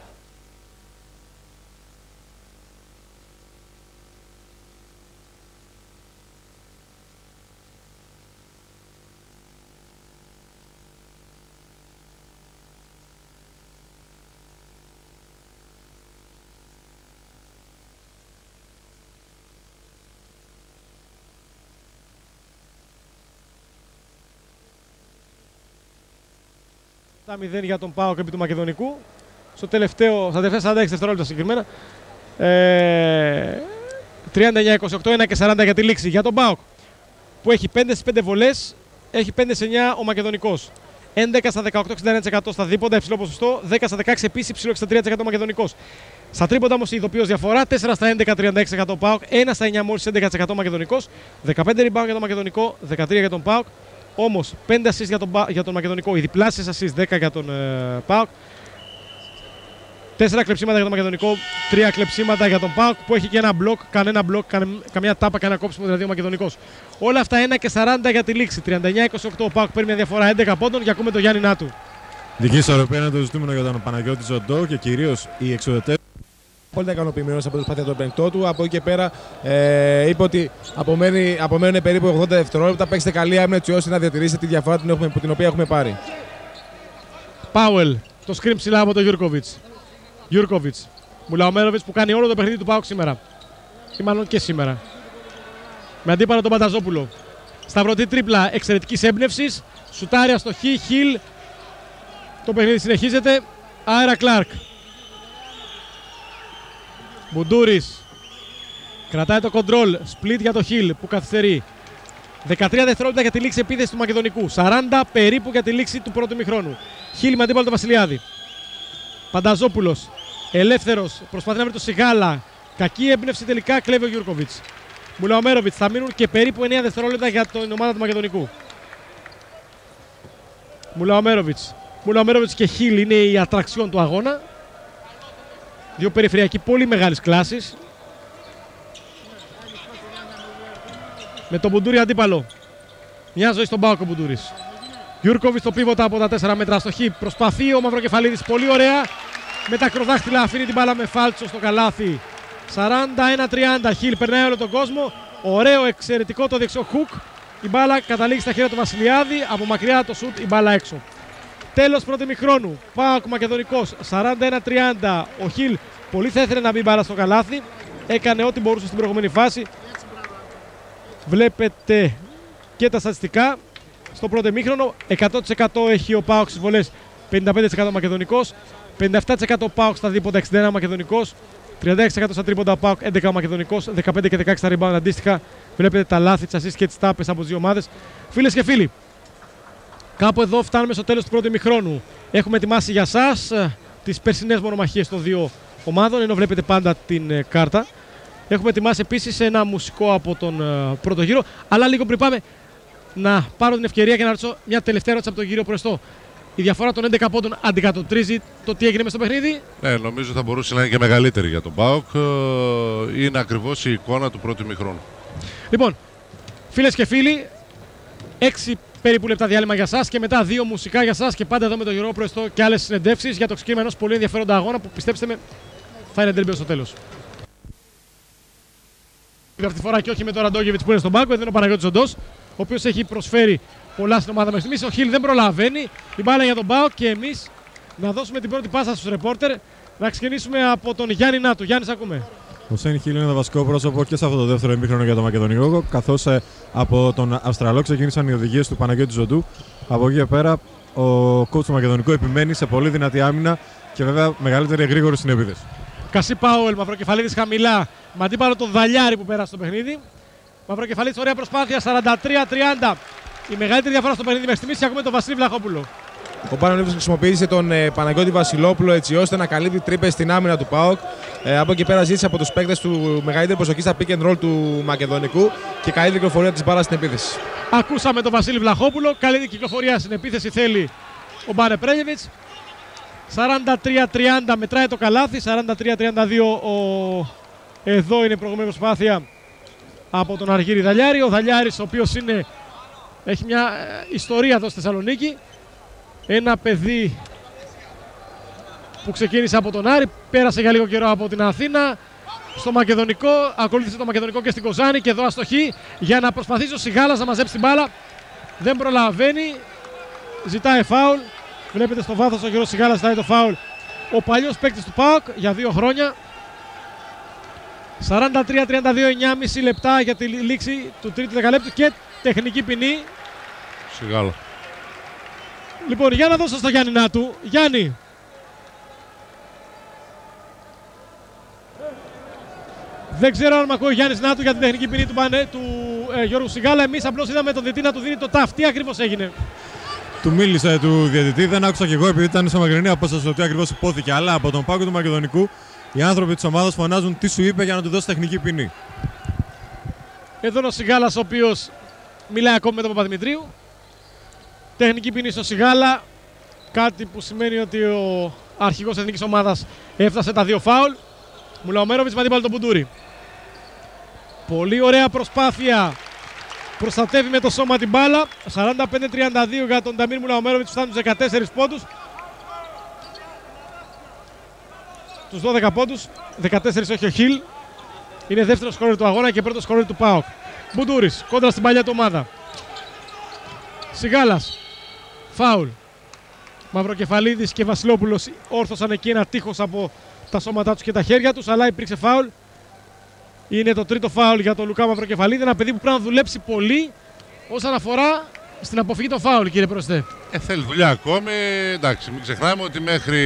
τα μηδέν για τον ΠΑΟΚ επί του Μακεδονικού. Στο τελευταίο, στα τελευταία σαράντα έξι δευτερόλεπτα συγκεκριμένα. Ε, τριάντα εννιά είκοσι οκτώ, ένα και σαράντα για τη λήξη. Για τον ΠΑΟΚ που έχει πέντε στις πέντε βολές έχει πέντε σε εννιά ο Μακεδονικός. έντεκα στα δεκαοκτώ εξήντα ένα τοις εκατό στα δίποντα, υψηλό ποσοστό. δέκα στα δεκαέξι επίσης, υψηλό εξήντα τρία τοις εκατό ο Μακεδονικός. Στα τρίποντα όμως η ειδοποιώς διαφορά. τέσσερα στα έντεκα, τριάντα έξι τοις εκατό ΠΑΟΚ. ένα στα εννιά μόλις έντεκα τοις εκατό ο Μακεδονικός. δεκαπέντε rebound για τον Μακεδονικό, δεκατρία για τον ΠΑΟΚ. Όμως πέντε assist για τον, για τον Μακεδονικό, οι διπλάσιες assist, δέκα για τον ε, ΠΑΟΚ. τέσσερα κλεψίματα για τον Μακεδονικό, τρία κλεψίματα για τον ΠΑΟΚ που έχει και ένα μπλοκ, κανένα μπλοκ, κανε, καμιά τάπα, κανένα κόψιμο δηλαδή ο Μακεδονικός. Όλα αυτά ένα και σαράντα για τη λήξη. τριάντα εννιά είκοσι οκτώ ο ΠΑΟΚ παίρνει μια διαφορά έντεκα πόντων και ακούμε τον Γιάννη Νάτου. Δική ισορροπία είναι το ζητούμενο για τον Παναγιώτη Ζοντό και κυρίως οι εξουδετές. Πολύ ικανοποιημένο από την προσπάθεια του πενηκτό του. Από εκεί και πέρα ε, είπε ότι απομένει, απομένουν περίπου ογδόντα δευτερόλεπτα. Παίξτε καλή άμυνα έτσι ώστε να διατηρήσετε τη διαφορά την, έχουμε, την οποία έχουμε πάρει. Πάουελ, το screen ψηλά από τον Γιούρκοβιτς. Γιούρκοβιτς. Μουλαομέροβιτς που κάνει όλο το παιχνίδι του ΠΑΟΚ σήμερα. Ή μάλλον και σήμερα. Με αντίπαλο τον Πανταζόπουλο. Σταυρωτή τρίπλα εξαιρετικής έμπνευσης. Σουτάρια στο χ, χιλ. Το παιχνίδι συνεχίζεται. Άερα Κλάρκ. Μπουντούρης. Κρατάει το κοντρόλ. Σπλίτ για το χιλ που καθυστερεί. δεκατρία δευτερόλεπτα για τη λήξη επίθεση του Μακεδονικού. σαράντα περίπου για τη λήξη του πρώτου ημιχρόνου. Χιλ με αντίπαλο τον Βασιλιάδη. Πανταζόπουλος. Ελεύθερος. Προσπαθεί να βρει το Σιγάλα. Κακή έμπνευση τελικά κλέβει ο Γιούρκοβιτς. Μουλαομέροβιτς. Θα μείνουν και περίπου εννέα δευτερόλεπτα για την ομάδα του Μακεδονικού. Μουλαομέροβιτς. Μουλαομέροβιτς και Χιλ είναι η ατραξιόν του αγώνα. Δύο περιφερειακοί πολύ μεγάλης κλάσης. Με τον Μπουντούρη αντίπαλο. Μια ζωή στον ΠΑΟΚ ο Μπουντούρης. Γιούρκοβιτς το πίβοτα από τα τέσσερα μέτρα στο χ. Προσπαθεί ο Μαυροκεφαλίδης πολύ ωραία. Με τα ακροδάχτυλα αφήνει την μπάλα με φάλτσο στο καλάθι. σαράντα ένα τριάντα. Χιλ περνάει όλο τον κόσμο. Ωραίο, εξαιρετικό το δεξιό χουκ. Η μπάλα καταλήγει στα χέρια του Βασιλιάδη. Από μακριά το σουτ, η μπάλα έξω. Τέλος πρώτου ημιχρόνου. ΠΑΟΚ Μακεδονικός σαράντα ένα τριάντα. Ο Χιλ πολύ θα ήθελε να μπει μπάλα στο καλάθι. Έκανε ό,τι μπορούσε στην προηγούμενη φάση. Βλέπετε και τα στατιστικά. Στο πρώτο ημίχρονο εκατό τοις εκατό έχει ο ΠΑΟΚ στις βολές, πενήντα πέντε τοις εκατό Μακεδονικός. πενήντα επτά τοις εκατό ΠΑΟΚ στα δίποντα, εξήντα ένα Μακεδονικός. τριάντα έξι τοις εκατό στα τρίποντα ΠΑΟΚ, έντεκα Μακεδονικός. δεκαπέντε και δεκαέξι στα rebound αντίστοιχα. Βλέπετε τα λάθη, τις assist και τις τάπες από τις δύο ομάδες. Φίλες και φίλοι, κάπου εδώ φτάνουμε στο τέλος του πρώτου ημιχρόνου. Έχουμε ετοιμάσει για σας τις περσινές μονομαχίες των δύο ομάδων, ενώ βλέπετε πάντα την ε, κάρτα. Έχουμε ετοιμάσει επίσης ένα μουσικό από τον ε, πρώτο γύρο. Αλλά λίγο πριν πάμε, να πάρω την ευκαιρία και να ρωτήσω μια τελευταία ερώτηση από τον κύριο Προεστό. Η διαφορά των έντεκα πόντων αντικατοπτρίζει το τι έγινε μες στο παιχνίδι. Ναι, νομίζω θα μπορούσε να είναι και μεγαλύτερη για τον ΠΑΟΚ. Είναι ακριβώς η εικόνα του πρώτου ημιχρόνου. Λοιπόν, φίλες και φίλοι, έξι περίπου λεπτά διάλειμμα για σας και μετά δύο μουσικά για σας και πάντα εδώ με τον Γιώργο Προεστό και άλλες συνεντεύξεις για το ξεκίνημα ενός πολύ ενδιαφέροντα αγώνα που πιστέψτε με θα είναι ντέρμπι στο τέλος. Αυτή τη φορά και όχι με τον Ραντόγεβιτς που είναι στον πάγκο, εδώ είναι ο Παναγιώτης Ζοντός, ο οποίος έχει προσφέρει πολλά στην ομάδα μέχρι στιγμής. Ο Χιλ δεν προλαβαίνει, η μπάλα για τον ΠΑΟΚ και εμείς να δώσουμε την πρώτη πάσα στους ρεπόρτερ. Να ξεκινήσουμε από τον Γιάννη Νάτου. Γιάννη, ακούμε. Ο Σέιν Χιλ είναι το βασικό πρόσωπο και σε αυτό το δεύτερο ημίχρονο για το Μακεδονικό, καθώς ε, από τον Αυστραλό ξεκίνησαν οι οδηγίες του Παναγιώτη Ζοντού. Από εκεί και πέρα, ο coach του Μακεδονικού επιμένει σε πολύ δυνατή άμυνα και βέβαια μεγαλύτερη γρήγορη στην επίθεση. Κασί Πάουελ, Μαυροκεφαλίδης χαμηλά, με αντίπαλο τον Δαλιάρη που πέρασε στο παιχνίδι. Μαυροκεφαλίδης, ωραία προσπάθεια, σαράντα τρία τριάντα. Η μεγαλύτερη διαφορά στο παιχνίδι μέχρι στιγμής και ακούμε τον Βασίλη Βλαχόπουλο. Ο Παναγιώτης χρησιμοποίησε τον ε, Παναγιώτη Βασιλόπουλο έτσι ώστε να καλύπτει τρύπες στην άμυνα του ΠΑΟΚ. Ε, από εκεί πέρα ζήτησε από τους παίκτες του μεγαλύτερη προσοχή στα pick and roll του Μακεδονικού και καλύτερη κυκλοφορία της μπάλας στην επίθεση. Ακούσαμε τον Βασίλη Βλαχόπουλο. Καλύτερη κυκλοφορία στην επίθεση θέλει ο Μπάνε Πρέλεβιτς. σαράντα τρία τριάντα μετράει το καλάθι. σαράντα τρία τριάντα δύο ο... εδώ είναι η προηγούμενη προσπάθεια από τον Αργύρη Δαλιάρη. Ο Δαλιάρης, ο οποίος είναι... έχει μια ιστορία εδώ στη Θεσσαλονίκη. Ένα παιδί που ξεκίνησε από τον Άρη, πέρασε για λίγο καιρό από την Αθήνα στο Μακεδονικό, ακολούθησε το Μακεδονικό και στην Κοζάνη και εδώ αστοχή για να προσπαθήσει ο Σιγάλας να μαζέψει την μπάλα. Δεν προλαβαίνει, ζητάει φάουλ. Βλέπετε στο βάθος ο κ. Σιγάλας ζητάει το φάουλ. Ο παλιός παίκτης του ΠΑΟΚ για δύο χρόνια. σαράντα τρία τριάντα δύο, εννιά και μισό λεπτά για τη λήξη του τρίτου δεκαλέπτου και τεχνική ποινή. Σιγάλα. Λοιπόν, για να δώσω στο Γιάννη Νάτου. Γιάννη. Δεν ξέρω αν με ακούει ο Γιάννης Νάτου για την τεχνική ποινή του, Μπανε, του ε, Γιώργου Σιγάλα. Εμείς απλώς είδαμε τον διαιτητή να του δίνει το ταφ. Τι ακριβώς έγινε? Του μίλησε του διαιτητή, δεν άκουσα κι εγώ επειδή ήταν σε μακρινή απόσταση το τι ακριβώς υπόθηκε. Αλλά από τον πάγκο του Μακεδονικού οι άνθρωποι της ομάδας φωνάζουν τι σου είπε για να του δώσει τεχνική ποινή. Εδώ είναι ο Σιγάλας ο οποίος μιλάει ακόμη με τον Παπαδημητρίου. Τεχνική ποινή στο Σιγάλα. Κάτι που σημαίνει ότι ο αρχηγός εθνικής ομάδας έφτασε τα δύο φάουλ. Μουλαομέροβιτς με αντίπαλο τον Μπουντούρη. Πολύ ωραία προσπάθεια. Προστατεύει με το σώμα την μπάλα. σαράντα πέντε τριάντα δύο για τον Νταμίρ Μουλαομέροβιτς, φτάνουν στους δεκατέσσερις πόντους. Τους δώδεκα πόντους, δεκατέσσερις όχι ο Χιλ. Είναι δεύτερος σκόρερ του αγώνα και πρώτος σκόρερ του ΠΑΟΚ. Μπουντούρης, κόντρα στην παλιά του ομάδα. Σιγάλας, φάουλ. Μαυροκεφαλίδης και Βασιλόπουλος όρθωσαν εκεί ένα τείχος από τα σώματά τους και τα χέρια τους, αλλά υπήρξε φάουλ. Είναι το τρίτο φάουλ για τον Λουκά Μαυροκεφαλίδη, ένα παιδί που πρέπει να δουλέψει πολύ όσον αφορά στην αποφυγή των φάουλ, κύριε Πρόεδρε. Ε, θέλει δουλειά ακόμη. Εντάξει, μην ξεχνάμε ότι μέχρι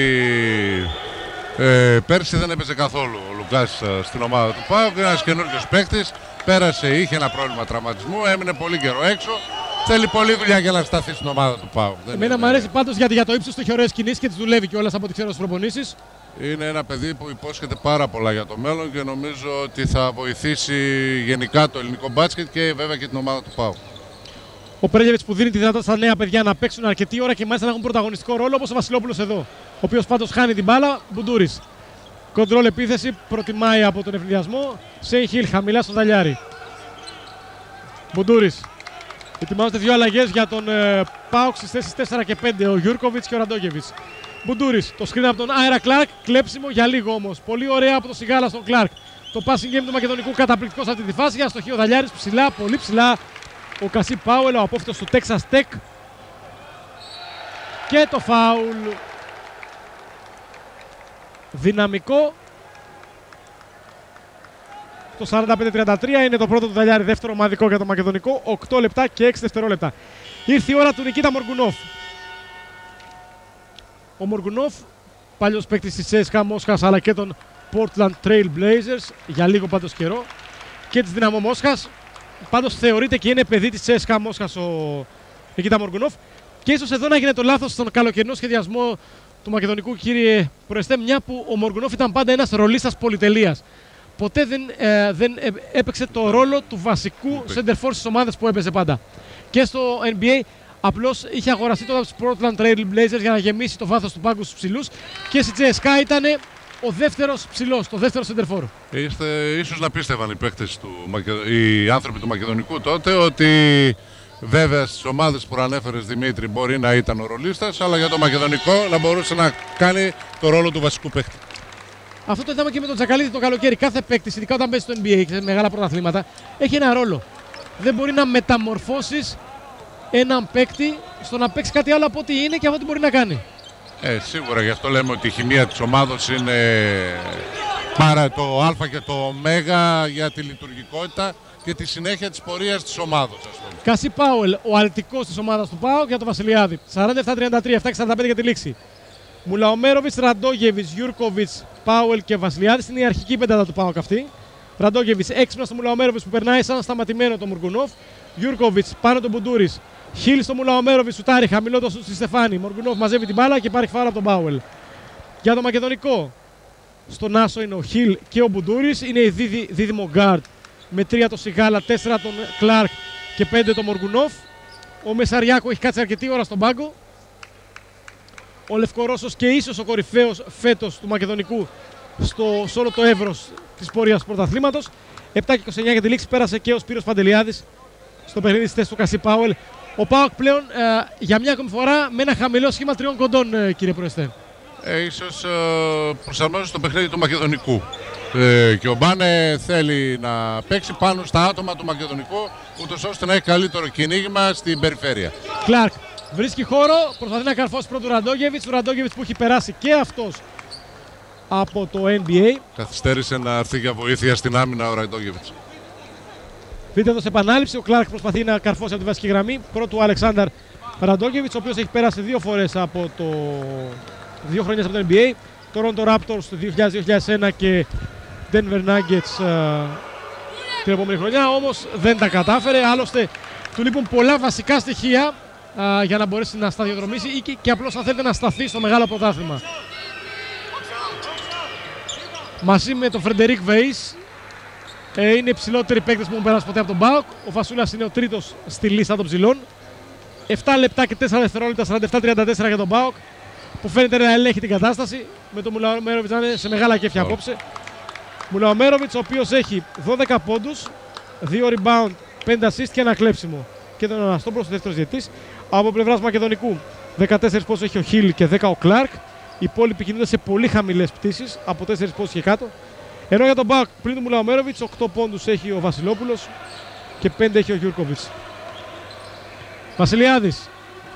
ε, πέρσι δεν έπαιζε καθόλου ο Λουκάς στην ομάδα του ΠΑΟΚ. Ένας καινούριος παίκτης, πέρασε, είχε ένα πρόβλημα τραυματισμού, έμεινε πολύ καιρό έξω. Θέλει πολλή δουλειά για να σταθεί στην ομάδα του ΠΑΟΚ. Εμένα μου αρέσει πάντως γιατί για το ύψος του έχει ωραίες κινήσεις και τις δουλεύει κιόλας από ό,τι ξέρω στις προπονήσεις. Είναι ένα παιδί που υπόσχεται πάρα πολλά για το μέλλον και νομίζω ότι θα βοηθήσει γενικά το ελληνικό μπάσκετ και βέβαια και την ομάδα του ΠΑΟΚ. Ο Πρέλεβιτς που δίνει τη δυνατότητα στα νέα παιδιά να παίξουν αρκετή ώρα και μάλιστα να έχουν πρωταγωνιστικό ρόλο, όπως ο Βασιλόπουλος εδώ, ο οποίος πάντως χάνει την μπάλα. Μπουντούρης. Κοντρόλ επίθεση, προτιμάει από τον ευνηδιασμό. Σέιν Χιλ χαμηλά στο ταλιάρι. Μπουντούρης. Ετοιμάζονται δύο αλλαγές για τον ε, ΠΑΟΚ στις θέσεις τέσσερα και πέντε, ο Γιούρκοβιτς και ο Ραντόγεβιτς. Μπουντούρης, το screen από τον Άιρα Κλάρκ, κλέψιμο για λίγο όμως. Πολύ ωραία από τον Σιγάλα στον Κλάρκ. Το passing game του Μακεδονικού καταπληκτικό σε αυτή τη φάση. Αστοχή ο Δαλιάρης ψηλά, πολύ ψηλά. Ο Κασί Πάουελ, ο απόφυτος του Texas Tech. Και το φάουλ. Δυναμικό. Το σαράντα πέντε τριάντα τρία είναι το πρώτο του Δαλιάρη, δεύτερο ομαδικό για το Μακεδονικό. οκτώ λεπτά και έξι δευτερόλεπτα. Ήρθε η ώρα του Νικίτα Μοργκουνόφ. Ο Μοργκουνόφ, παλιός παίκτης της σι ες κέι Μόσχας αλλά και των Portland Trail Blazers για λίγο πάντως καιρό και της Δυναμό Μόσχας. Πάντως θεωρείται και είναι παιδί της σι ες κέι Μόσχας ο Νικίτα Μοργκουνόφ. Και ίσως εδώ να γίνει το λάθος στον καλοκαιρινό σχεδιασμό του Μακεδονικού, κύριε Προεστέ, μια που ο Μοργκουνόφ ήταν πάντα ένας ρολίστας πολυτελείας. Ποτέ δεν, ε, δεν έπαιξε το ρόλο του βασικού center force στις ομάδες που έπαιζε πάντα. Και στο N B A απλώς είχε αγοραστεί τότε από τους Portland Trail Blazers για να γεμίσει το βάθος του πάγκου στους ψηλούς και στη σι ες κέι ήταν ο δεύτερος ψηλός, το δεύτερο center for. Είστε, ίσως να πίστευαν οι παίκτες του, οι άνθρωποι του Μακεδονικού τότε ότι βέβαια στις ομάδες που ανέφερες, Δημήτρη, μπορεί να ήταν ο ρολίστας, αλλά για το Μακεδονικό να μπορούσε να κάνει το ρόλο του βασικού παίκτη. Αυτό το είδαμε και με τον Τζακαλίδη το καλοκαίρι. Κάθε παίκτη, ειδικά όταν παίζει στο N B A και σε μεγάλα πρωταθλήματα, έχει ένα ρόλο. Δεν μπορεί να μεταμορφώσεις έναν παίκτη στο να παίξει κάτι άλλο από ό,τι είναι και από ό,τι μπορεί να κάνει. Ε, σίγουρα, γι' αυτό λέμε ότι η χημεία της ομάδος είναι πάρα το α και το ω για τη λειτουργικότητα και τη συνέχεια της πορείας της ομάδος. Κασί Πάουελ, ο αλτικός της ομάδας του ΠΑΟΚ για τον Βασιλιάδη. σαράντα επτά τριάντα τρία, επτά σαράντα πέντε για τη λήξη. Μουλαομέροβιτς, Ραντόγεβιτς, Γιούρκοβιτς, Πάουελ και Βασιλιάδης είναι η αρχική πεντάδα του ΠΑΟΚ αυτή. Ραντόγεβιτς έξυπνα στο Μουλαομέροβιτς που περνάει σαν σταματημένο το Μοργκουνόφ. Γιούρκοβιτς πάνω τον Μπουντούρης. Χιλ στο Μουλαομέροβιτς, σουτάρει χαμηλό το στη Στεφάνη. Μοργκουνόφ μαζεύει την μπάλα και υπάρχει φάουλ από τον Πάουελ. Για το Μακεδονικό, στον Άσο είναι ο Χιλ και ο Μπουντούρης. Είναι η δίδυ, δίδυμο γκάρντ με τρία το Σιγάλα, τέσσερα τον Κλάρκ και πέντε τον Μοργκουνόφ. Ο Μεσαριάκο έχει κάτσει αρκετή ώρα στον πάγκο. Ο Λευκορώσος και ίσως ο κορυφαίος φέτος του Μακεδονικού στο, σε όλο το εύρος της πορείας του πρωταθλήματος. επτά και είκοσι εννιά για τη λήξη πέρασε και ο Σπύρος Παντελιάδης στο παιχνίδι της θέσης του Κασί Πάουελ. Ο ΠΑΟΚ πλέον ε, για μια ακόμη φορά με ένα χαμηλό σχήμα τριών κοντών, ε, κύριε Προεστέ. Ε, ίσως ε, προσαρμόζει το παιχνίδι του Μακεδονικού. Ε, και ο Μπάνε θέλει να παίξει πάνω στα άτομα του Μακεδονικού, ούτως ώστε να έχει καλύτερο κυνήγημα στην περιφέρεια. Κλάρκ βρίσκει χώρο, προσπαθεί να καρφώσει πρώτο Ραντόγεβιτς. Ο Ραντόγεβιτς που έχει περάσει και αυτός από το N B A. Καθυστέρησε να έρθει για βοήθεια στην άμυνα ο Ραντόγεβιτς. Δείτε εδώ σε επανάληψη, ο Κλάρκ προσπαθεί να καρφώσει από τη βασική γραμμή. Πρώτου ο Αλεξάνδρ Ραντόγεβιτς, ο οποίος έχει πέρασει δύο φορές από το... δύο χρονιές από το N B A. Toronto Raptors το δύο χιλιάδες δύο χιλιάδες ένα και Denver Nuggets uh, την επόμενη χρονιά, όμως δεν τα κατάφερε. Άλλωστε του λείπουν πολλά βασικά στοιχεία α, για να μπορέσει να σταδιοδρομήσει ή και, και απλώς αν θέλετε να σταθεί στο μεγάλο πρωτάθλημα. Μαζί με τον Φρεντερίκ Βέις ε, είναι οι ψηλότεροι παίκτες που έχουν περάσει ποτέ από τον ΠΑΟΚ. Ο Φασούλας είναι ο τρίτος στη λίστα των ψηλών. επτά λεπτά και τέσσερα δευτερόλεπτα, σαράντα επτά τριάντα τέσσερα για τον ΠΑΟΚ, που φαίνεται να ελέγχει την κατάσταση, με τον Μουλαομέροβιτς να είναι σε μεγάλα κέφια oh. απόψε. Μουλαομέροβιτς, ο οποίος έχει δώδεκα πόντους, δύο rebound, πέντε assist και ένα κλέψιμο. Και τον Αναστόπουλος, ο δεύτερος διαιτητής. Από πλευράς Μακεδονικού, δεκατέσσερα πόντους έχει ο Χιλ και δέκα ο Κλάρκ. Οι υπόλοιποι κινούνται σε πολύ χαμηλές πτήσεις, από τέσσερα πόντους και κάτω. Ενώ για τον ΠΑΟΚ, πριν του Μουλαομέροβιτς, οκτώ πόντους έχει ο Βασιλόπουλος και πέντε έχει ο Γιούρκοβιτς. Βασιλιάδης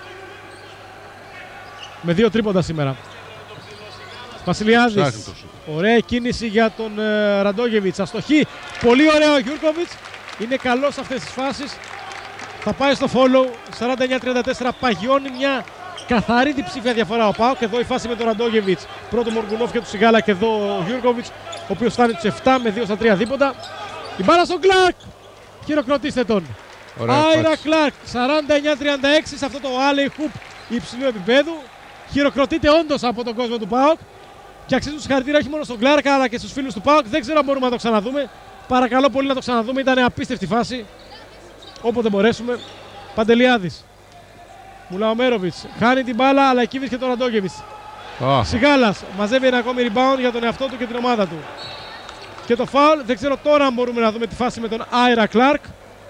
με δύο τρίποντα σήμερα. Βασιλιάδης, ωραία κίνηση για τον ε, Ραντόγεβιτς, αστοχή, πολύ ωραίο ο Γιούρκοβιτς, είναι καλός σε αυτές τις φάσεις. Θα πάει στο follow, σαράντα εννιά τριάντα τέσσερα, παγιώνει μια καθαρή διψήφια διαφορά ο ΠΑΟΚ. Εδώ η φάση με τον Ραντόγεβιτς, πρώτο Μοργκουνόφ και του Σιγάλα, και εδώ ο Γιούρκοβιτς, ο οποίος φτάνει τους επτά με δύο στα τρία δίποντα. Η μπάλα στον Κλάρκ, χειροκροτήστε τον. Άιρα Κλάρκ, σαράντα εννιά τριάντα έξι σε αυτό το alley hoop υψηλού επίπεδου. Χειροκροτείται όντως από τον κόσμο του ΠΑΟΚ και αξίζουν συγχαρητήρια όχι μόνο στον Κλάρκ αλλά και στους φίλους του ΠΑΟΚ. Δεν ξέρω αν μπορούμε να το ξαναδούμε. Παρακαλώ πολύ να το ξαναδούμε. Ήταν απίστευτη φάση. Όποτε μπορέσουμε. Παντελιάδης. Μουλαομέροβιτς χάνει την μπάλα, αλλά εκεί βρίσκεται τον Ραντόγεβιτς. Oh. Σιγάλας μαζεύει ένα ακόμη rebound για τον εαυτό του και την ομάδα του. Και το foul. Δεν ξέρω τώρα αν μπορούμε να δούμε τη φάση με τον Άιρα Κλάρκ.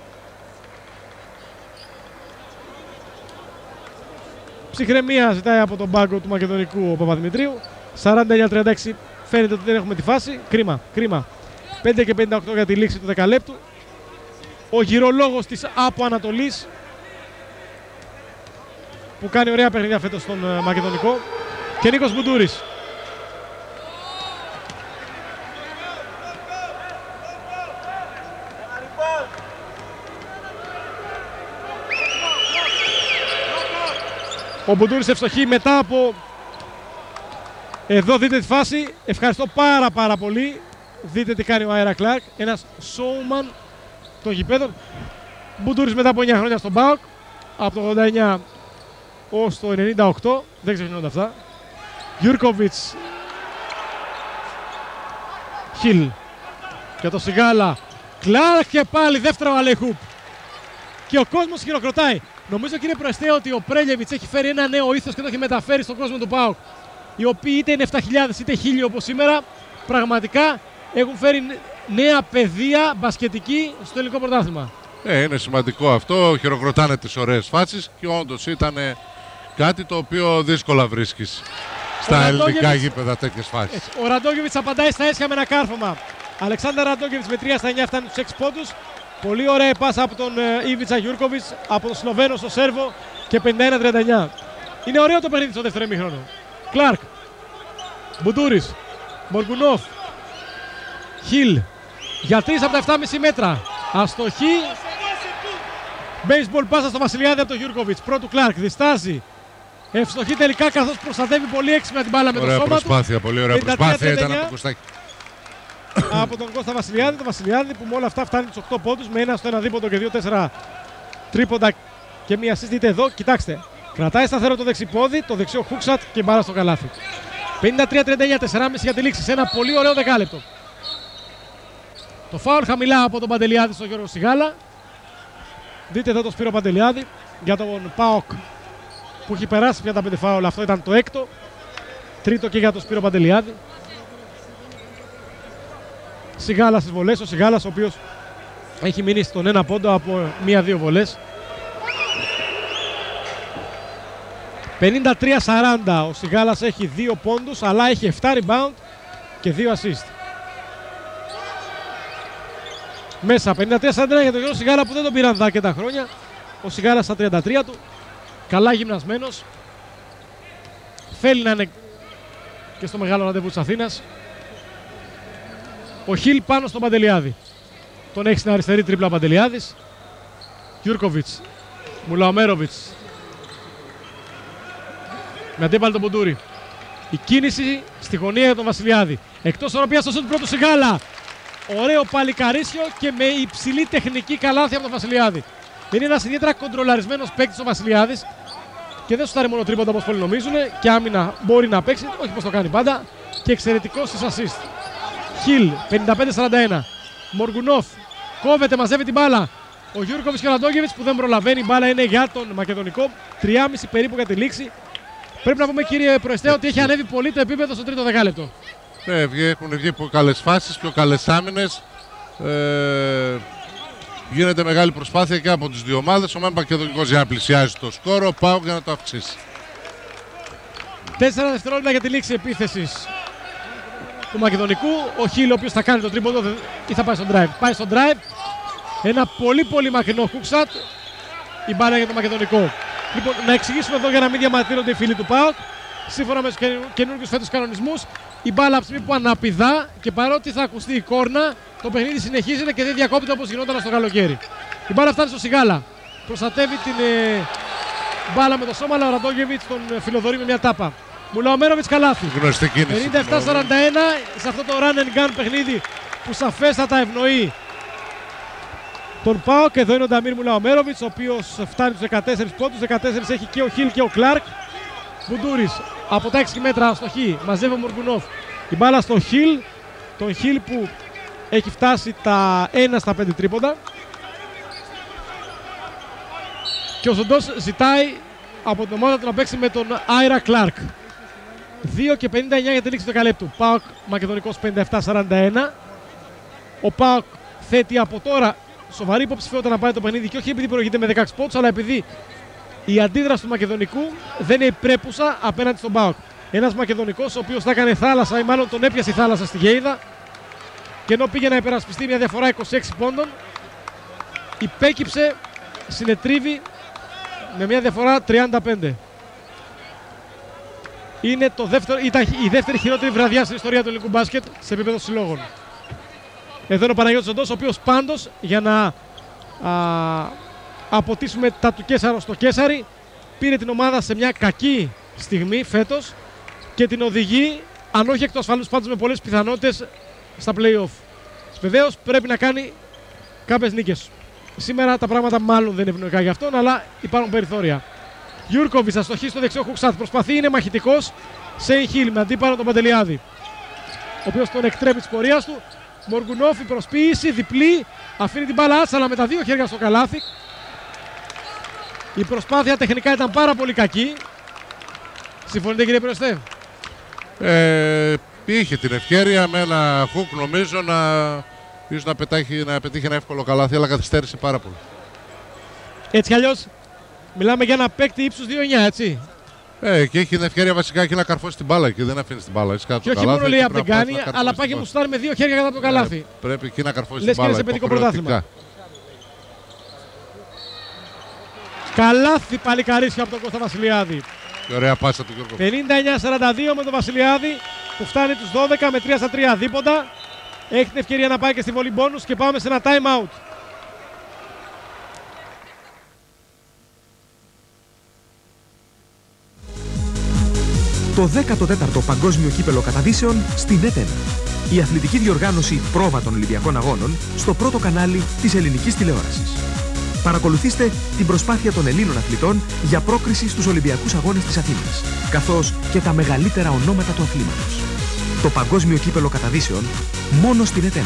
Ψυχραιμία ζητάει από τον πάγκο του Μακεδονικού ο Παπαδημητρίου. σαράντα εννιά τριάντα έξι, φαίνεται ότι δεν έχουμε τη φάση. Κρίμα, κρίμα. πέντε και πενήντα οκτώ για τη λήξη του δεκαλέπτου. Ο γυρολόγος της από Ανατολής, που κάνει ωραία παιχνίδια φέτος στον Μακεδονικό. Και Νίκος Μπουντούρης. Ο Μπουντούρης ευστοχεί μετά από... Εδώ δείτε τη φάση. Ευχαριστώ πάρα πάρα πολύ. Δείτε τι κάνει ο Άιρα Κλάρκ. Ένας showman των γηπέδων. Μπουντούρης μετά από εννιά χρόνια στον ΠΑΟΚ. Από το ογδόντα εννιά ως το ενενήντα οκτώ. Δεν ξεχνιόνται αυτά. Γιούρκοβιτς. Χιλ. Και το Σιγάλα. Κλάρκ και πάλι δεύτερο αλεχούπ. Και ο κόσμος χειροκροτάει. Νομίζω, κύριε Προεστέ, ότι ο Πρέλιεβιτς έχει φέρει ένα νέο ήθος και το έχει μεταφέρει στον κόσμο του ΠΑΟΚ. Οι οποίοι είτε είναι επτά χιλιάδες είτε χίλιοι όπως σήμερα, πραγματικά έχουν φέρει νέα παιδεία μπασκετική στο ελληνικό πρωτάθλημα. Ε, είναι σημαντικό αυτό. Χειροκροτάνε τις ωραίες φάσεις και όντως ήταν κάτι το οποίο δύσκολα βρίσκεις στα ελληνικά γήπεδα τέτοιες φάσεις. Έτσι. Ο Ραντόγεβιτς απαντάει στα έσχα με ένα κάρφωμα. Αλεξάνδρ Ραντόγεβιτς με τρία στα εννιά φτάνει στους έξι πόντους. Πολύ ωραία πάσα από τον uh, Ήβιτσα Γιούρκοβιτς, από τον Σλοβαίνο στο σέρβο και πενήντα ένα τριάντα εννιά. Είναι ωραίο το παιχνίδι στο δεύτερο ημίχρονο. Κλάρκ, Μπουντούρης, Μοργκουνόφ, Χιλ για τρία από τα επτά κόμμα πέντε μέτρα. Αστοχή. Baseball πάσα στο Βασιλιάδη από τον Γιούρκοβιτς. Πρώτου Κλάρκ, διστάζει. Ευστοχή τελικά καθώς προστατεύει πολύ έξυπνα την μπάλα με το σώμα προσπάθεια, του. Πολύ ωραία προσπάθεια ήταν από το Κωστάκη. Από τον Κώστα Βασιλιάδη, το Βασιλιάδη που με όλα αυτά φτάνει τους οκτώ πόντους με ένα στο ένα δίποντο και δύο τέσσερα τρίποντα και μία assist. Δείτε εδώ, κοιτάξτε. Κρατάει σταθερό το δεξιπόδι, το δεξιό χούξατ και μπάλα στο καλάθι. πενήντα τρία τριάντα εννιά, τέσσερα κόμμα πέντε για τη λήξη σε ένα πολύ ωραίο δεκάλεπτο. Το φάουλ χαμηλά από τον Παντελιάδη στον Γιώργο Σιγάλα. Δείτε εδώ το Σπύρο Παντελιάδη για τον ΠΑΟΚ που έχει περάσει πια τα πέντε φάουλ. Αυτό ήταν το έκτο. Τρίτο και για τον Σπύρο Παντελιάδη. Σιγάλα στις βολές, ο Σιγάλας ο οποίος έχει μείνει στον ένα πόντο από μία-δύο βολές. πενήντα τρία σαράντα, ο Σιγάλας έχει δύο πόντους αλλά έχει επτά rebound και δύο assist. Μέσα πενήντα τρία σαράντα ένα για τον Γιώργο Σιγάλα που δεν τον πήραν δάκαιτα χρόνια. Ο Σιγάλας στα τριάντα τρία του, καλά γυμνασμένος. Θέλει να είναι και στο μεγάλο ραντεβού της Αθήνας. Ο Χιλ πάνω στον Παντελιάδη. Τον έχει στην αριστερή τρίπλα Παντελιάδης. Γιούρκοβιτς, Μουλαομέροβιτς. Με αντίπαλο τον Μπουντούρη. Η κίνηση στη γωνία για τον Βασιλιάδη. Εκτός οροπίας στο σούτ πρώτου Σιγάλα. ωραίο παλικαρίσιο και με υψηλή τεχνική καλάθι από τον Βασιλιάδη. Είναι ένας ιδιαίτερα κοντρολαρισμένος παίκτης ο Βασιλιάδης και δεν σουτάρει μόνο τρίποντα όπως πολλοί νομίζουν, και άμυνα μπορεί να παίξει, όχι πως το κάνει πάντα, και εξαιρετικός στις assist. Χιλ, πενήντα πέντε σαράντα ένα. Μοργουνόφ κόβεται, μαζεύει την μπάλα. Ο Γιούρκοβιτς και ο Ραντόγεβιτς που δεν προλαβαίνει, η μπάλα είναι για τον Μακεδονικό. τρία και μισό περίπου για τη λήξη. Πρέπει να πούμε, κύριε Προεστέ, ότι έχει ανέβει πολύ το επίπεδο στο τρίτο δεκάλεπτο. Ναι, έχουν βγει καλές φάσεις, πιο καλές άμυνες. Ε, γίνεται μεγάλη προσπάθεια και από τις δύο ομάδες. Ο ΜΑ Μακεδονικός για να πλησιάζει το σκόρο, ο ΠΑΟΚ για να το αυξήσει. Τέσσερα δευτερόλεπτα για τη λήξη επίθεσης του Μακεδονικού. Ο Χιλ, ο οποίος θα κάνει το τρίποντο ή θα πάει στο drive. Πάει στο drive. Ένα πολύ πολύ μακρινό hookshot. Η μπάλα για το Μακεδονικό. Λοιπόν, να εξηγήσουμε εδώ για να μην διαμαρτύρονται οι φίλοι του ΠΑΟΚ. Σύμφωνα με τους καινούργιους φέτος κανονισμούς, η μπάλα από τη στιγμή που αναπηδά και παρότι θα ακουστεί η κόρνα, το παιχνίδι συνεχίζεται και δεν διακόπτεται όπως γινόταν στο καλοκαίρι. Η μπάλα φτάνει στο Σιγάλα. Προστατεύει την ε, μπάλα με το σώμα, αλλά ο Ραντόγεβιτς τον φιλοδορεί με μια τάπα. Μουλαομέροβιτς καλάθι. Γνωστή κίνηση. πενήντα επτά σαράντα ένα σε αυτό το run and gun παιχνίδι που σαφέστατα ευνοεί τον ΠΑΟΚ. Εδώ είναι ο Νταμίρ Μουλαομέροβιτς, ο οποίος φτάνει τους δεκατέσσερις πόντους. δεκατέσσερις έχει και ο Χιλ και ο Κλάρκ. Μπουντούρης από τα έξι μέτρα αστοχή, μαζεύει ο Μουργκουνόφ. Η μπάλα στο Χιλ, τον Χιλ που έχει φτάσει τα ένα στα πέντε τρίποντα. Και ο Ζοντός ζητάει από την ομάδα του να παίξει με τον Άιρα Κλάρκ. δύο και πενήντα εννιά για τη λήξη του δεκαλέπτου. ΠΑΟΚ Μακεδονικός πενήντα επτά σαράντα ένα. Ο ΠΑΟΚ θέτει από τώρα σοβαρή υποψηφιότητα να πάει το παιχνίδι, και όχι επειδή προηγείται με δεκαέξι πόντους, αλλά επειδή η αντίδραση του Μακεδονικού δεν είναι υπρέπουσα απέναντι στον ΠΑΟΚ. Ένας Μακεδονικός ο οποίος θα έκανε θάλασσα, ή μάλλον τον έπιασε η θάλασσα στη Γέιδα, και ενώ πήγε να υπερασπιστεί μια διαφορά είκοσι έξι πόντων, υπέκυψε, συνετρίβει με μια διαφορά τριάντα πέντε. Είναι το δεύτερο, ήταν η δεύτερη χειρότερη βραδιά στην ιστορία του ελληνικού μπάσκετ σε επίπεδο συλλόγων. Εδώ είναι ο Παναγιώτης Ζοντός, ο οποίος πάντως για να α, αποτίσουμε τα του Κέσαρο στο Κέσαρι, πήρε την ομάδα σε μια κακή στιγμή φέτος και την οδηγεί, αν όχι εκ του ασφαλούς, πάντως με πολλές πιθανότητες στα play-off. Βεβαίως πρέπει να κάνει κάποιες νίκες. Σήμερα τα πράγματα μάλλον δεν είναι ευνοϊκά για αυτόν, αλλά υπάρχουν περιθώρια. Γιούρκοβιτς αστοχή στο δεξιό Χουξάτ. Προσπαθεί, είναι μαχητικός. Σέιν Χιλ με αντίπαλο τον Παντελιάδη, ο οποίος τον εκτρέπει της πορείας του. Μοργουνόφ, η προσποίηση, διπλή. Αφήνει την μπάλα άτσαλα με τα δύο χέρια στο καλάθι. Η προσπάθεια τεχνικά ήταν πάρα πολύ κακή. Συμφωνείτε, κύριε Προεστέ? Ε, είχε την ευκαιρία με ένα χουκ, νομίζω, να, ίσως να, πετάχει, να πετύχει ένα εύκολο καλάθι, αλλά καθυστέρησε πάρα πολύ. Έτσι κι αλλιώς μιλάμε για ένα παίκτη ύψους δύο εννιά, έτσι. Ε, και έχει την ευκαιρία βασικά και να καρφώσει την μπάλα και δεν αφήνει την μπάλα. Και όχι καλάθι, μόνο λέει απ' την κάνει, αλλά πάει και μου στάρει με δύο χέρια κατά το καλάθι. Ε, πρέπει εκεί να καρφώσει λες την μπάλα. Λες και είναι σε παιδικό πρωτάθλημα. Καλάθι παλικαρίσιο από τον Κώστα Βασιλιάδη. Και ωραία πάσα του Γιώργου. πενήντα εννιά σαράντα δύο με τον Βασιλιάδη που φτάνει τους δώδεκα με τρία στα τρία δίποντα. Έχει την ευκαιρία να πάει και στη βολή μπόνους και πάμε σε ένα time out. Το δέκατο τέταρτο Παγκόσμιο Κύπελλο Καταδύσεων στην ΕΤΕΝ. Η αθλητική διοργάνωση πρόβα των Ολυμπιακών Αγώνων στο πρώτο κανάλι της ελληνικής τηλεόρασης. Παρακολουθήστε την προσπάθεια των Ελλήνων αθλητών για πρόκριση στους Ολυμπιακούς Αγώνες της Αθήνας, καθώς και τα μεγαλύτερα ονόματα του αθλήματος. Το Παγκόσμιο Κύπελλο Καταδύσεων μόνο στην ΕΤΕΝ.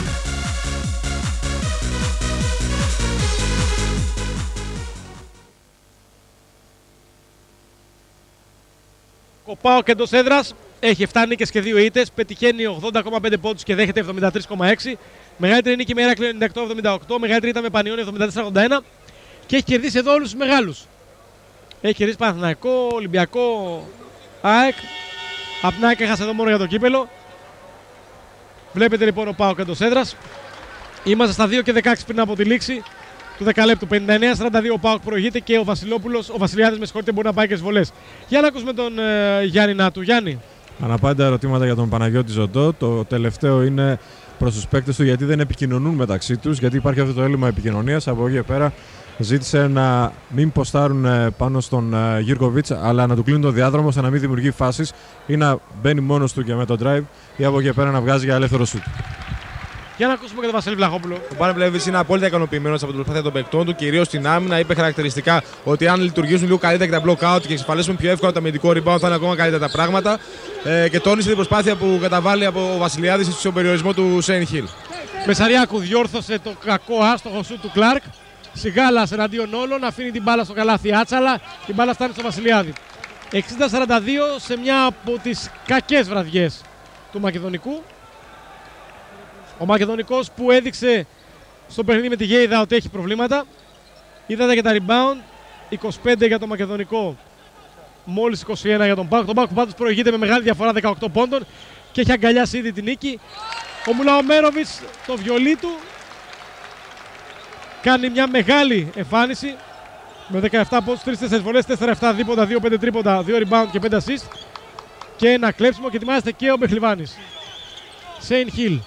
Ο ΠΑΟΚ εντός έδρας έχει επτά νίκες και δύο ήττες, πετυχαίνει ογδόντα κόμμα πέντε πόντους και δέχεται εβδομήντα τρία κόμμα έξι. Μεγαλύτερη νίκη με Ηράκλειο ενενήντα οκτώ εβδομήντα οκτώ, μεγαλύτερη ήταν με Πανιόνιο εβδομήντα τέσσερα ογδόντα ένα και έχει κερδίσει εδώ όλους τους μεγάλους. Έχει κερδίσει Παναθηναϊκό, Ολυμπιακό, ΑΕΚ. Απ' την ΑΕΚ έχασε εδώ μόνο για το κύπελλο. Βλέπετε λοιπόν ο ΠΑΟΚ εντός έδρας. Είμαστε στα δύο και δεκαέξι πριν από τη λήξη του δεκαλέπτου. πενήντα εννιά σαράντα δύο ο ΠΑΟΚ προηγείται και ο Βασιλόπουλος, ο Βασιλιάδης με συγχωρείτε, μπορεί να πάει και στις βολές. Για να ακούσουμε τον ε, Γιάννη Νάτου. Γιάννη. Αναπάντα ερωτήματα για τον Παναγιώτη Ζοντό. Το τελευταίο είναι προς τους παίκτες του, γιατί δεν επικοινωνούν μεταξύ τους, γιατί υπάρχει αυτό το έλλειμμα επικοινωνίας. Από εκεί και πέρα ζήτησε να μην ποστάρουν πάνω στον Γιούρκοβιτς, αλλά να του κλείνουν το διάδρομο ώστε να μην δημιουργεί φάσεις ή να μπαίνει μόνος του και με το drive, ή από εκεί και πέρα να βγάζει για ελεύθερο σουτ. Για να ακούσουμε και τον Βασίλη Βλαχόπουλο. Ο Μπάνε Πλέβης είναι απόλυτα ικανοποιημένος από την προσπάθεια των παικτών του, κυρίως στην άμυνα. Είπε χαρακτηριστικά ότι αν λειτουργήσουν λίγο καλύτερα και τα block out και εξασφαλίσουν πιο εύκολα το αμυντικό rebound, θα είναι ακόμα καλύτερα τα πράγματα. Ε, και τόνισε την προσπάθεια που καταβάλει από ο Βασιλιάδης στον περιορισμό του Σέιν Χιλ. Μεσαριάκου διόρθωσε το κακό άστοχο σου του Κλάρκ. Σιγάλας εναντίον όλων, αφήνει την μπάλα στο καλάθι Άτσαλα. Η μπάλα φτάνει στο Βασιλιάδη. εξήντα σαράντα δύο σε μια από τις κακές βραδιές του Μακεδονικού. Ο Μακεδονικός που έδειξε στο παιχνίδι με τη Γέιδα ότι έχει προβλήματα. Είδατε και τα rebound. είκοσι πέντε για το Μακεδονικό, μόλις είκοσι ένα για τον Πάοκ. Τον Πάοκ πάντως προηγείται με μεγάλη διαφορά δεκαοκτώ πόντων και έχει αγκαλιάσει ήδη την νίκη. Ο Μουλαομέροβιτς, το βιολί του, κάνει μια μεγάλη εμφάνιση με δεκαεπτά πόντους, τρεις τέσσερις βολές, τέσσερα επτά δίποντα, δύο πέντε τρίποντα, δύο rebound και πέντε assist και ένα κλέψιμο και ετοιμάζεται και ο Μπεχλιβάνης. Σέιν Χιλ.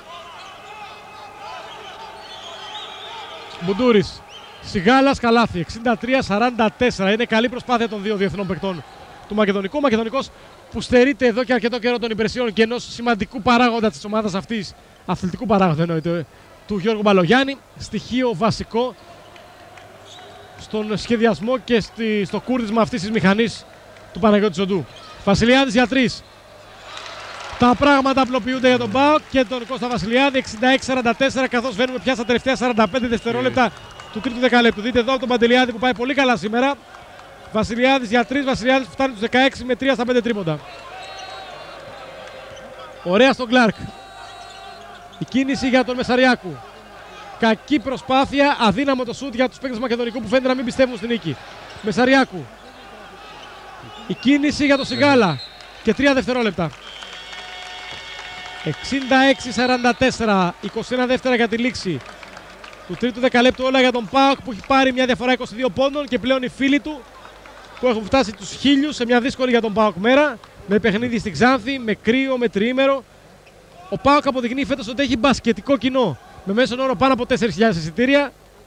Μπουντούρης. Σιγάλας καλάθι. εξήντα τρία σαράντα τέσσερα. Είναι καλή προσπάθεια των δύο διεθνών παικτών του Μακεδονικού. Ο Μακεδονικός που στερείται εδώ και αρκετό καιρό των υπηρεσιών και ενός σημαντικού παράγοντα της ομάδας αυτής, αθλητικού παράγοντα εννοείται, του Γιώργου Μπαλογιάννη. Στοιχείο βασικό στον σχεδιασμό και στη, στο κούρδισμα αυτής της μηχανής του Παναγιώτη Ζοντού. Βασιλιάδης για τρεις. Τα πράγματα απλοποιούνται για τον ΠΑΟΚ και τον Κώστα Βασιλιάδη. εξήντα έξι σαράντα τέσσερα, καθώς βαίνουμε πια στα τελευταία σαράντα πέντε δευτερόλεπτα του τρίτου δεκαλέπτου. Δείτε εδώ τον Παντελιάδη που πάει πολύ καλά σήμερα. Βασιλιάδης για τρεις, Βασιλιάδης που φτάνει τους δεκαέξι με τρία στα πέντε τρίποντα. Ωραία στον Κλάρκ. Η κίνηση για τον Μεσαριάκου. Κακή προσπάθεια, αδύναμο το σουτ για τους παίκτες του Μακεδονικού που φαίνεται να μην πιστεύουν στην νίκη. Μεσαριάκου. Η κίνηση για τον Σιγάλα και τρία δευτερόλεπτα. εξήντα έξι σαράντα τέσσερα, είκοσι ένα δεύτερα για τη λήξη του τρίτου δεκαλέπτου, όλα για τον ΠΑΟΚ που έχει πάρει μια διαφορά είκοσι δύο πόντων και πλέον οι φίλοι του που έχουν φτάσει τους χίλιους σε μια δύσκολη για τον ΠΑΟΚ μέρα, με παιχνίδι στην Ξάνθη, με κρύο, με τριήμερο. Ο ΠΑΟΚ αποδεικνύει φέτος ότι έχει μπασκετικό κοινό, με μέσον όρο πάνω από τέσσερις χιλιάδες εισιτήρια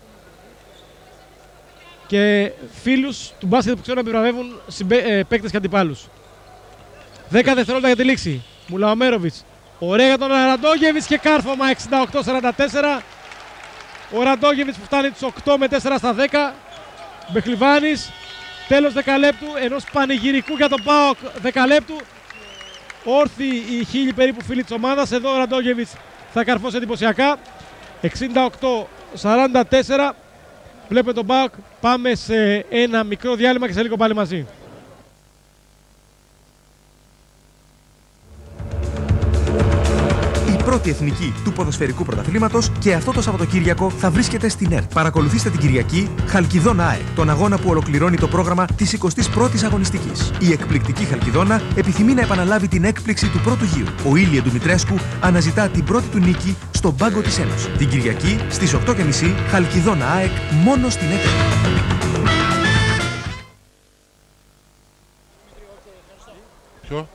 και φίλους του μπάσκετ που ξέρουν να επιβραβεύουν ε, παίκτες και αντιπάλους. δέκα δευτερόλεπτα για τη λήξη. Μουλαομέροβιτς. Ωραία για τον Ραντόγεβιτς και κάρφωμα εξήντα οκτώ σαράντα τέσσερα. Ο Ραντόγεβιτς που φτάνει τους οκτώ με τέσσερα στα δέκα. Μπεχλιβάνης. Τέλος δεκαλέπτου ενός πανηγυρικού για τον ΠΑΟΚ δεκαλέπτου. Όρθιοι οι χίλιοι περίπου φίλοι της ομάδας. Εδώ ο Ραντόγεβιτς θα καρφώσει εντυπωσιακά. εξήντα οκτώ σαράντα τέσσερα. Βλέπετε τον ΠΑΟΚ. Πάμε σε ένα μικρό διάλειμμα και σε λίγο πάλι μαζί. Η πρώτη εθνική του ποδοσφαιρικού πρωταθλήματος και αυτό το Σαββατοκύριακο θα βρίσκεται στην ΕΡΤ. Παρακολουθήστε την Κυριακή Χαλκιδόνα ΑΕΚ, τον αγώνα που ολοκληρώνει το πρόγραμμα της εικοστής πρώτης αγωνιστικής. Η εκπληκτική Χαλκιδόνα επιθυμεί να επαναλάβει την έκπληξη του πρώτου γύρου. Ο Ήλιε Ντουμητρέσκου αναζητά την πρώτη του νίκη στον πάγκο της Ένωσης. Την Κυριακή στις οκτώ και μισή Χαλκιδόνα ΑΕΚ μόνο στην ΕΡΤ. Ποιο?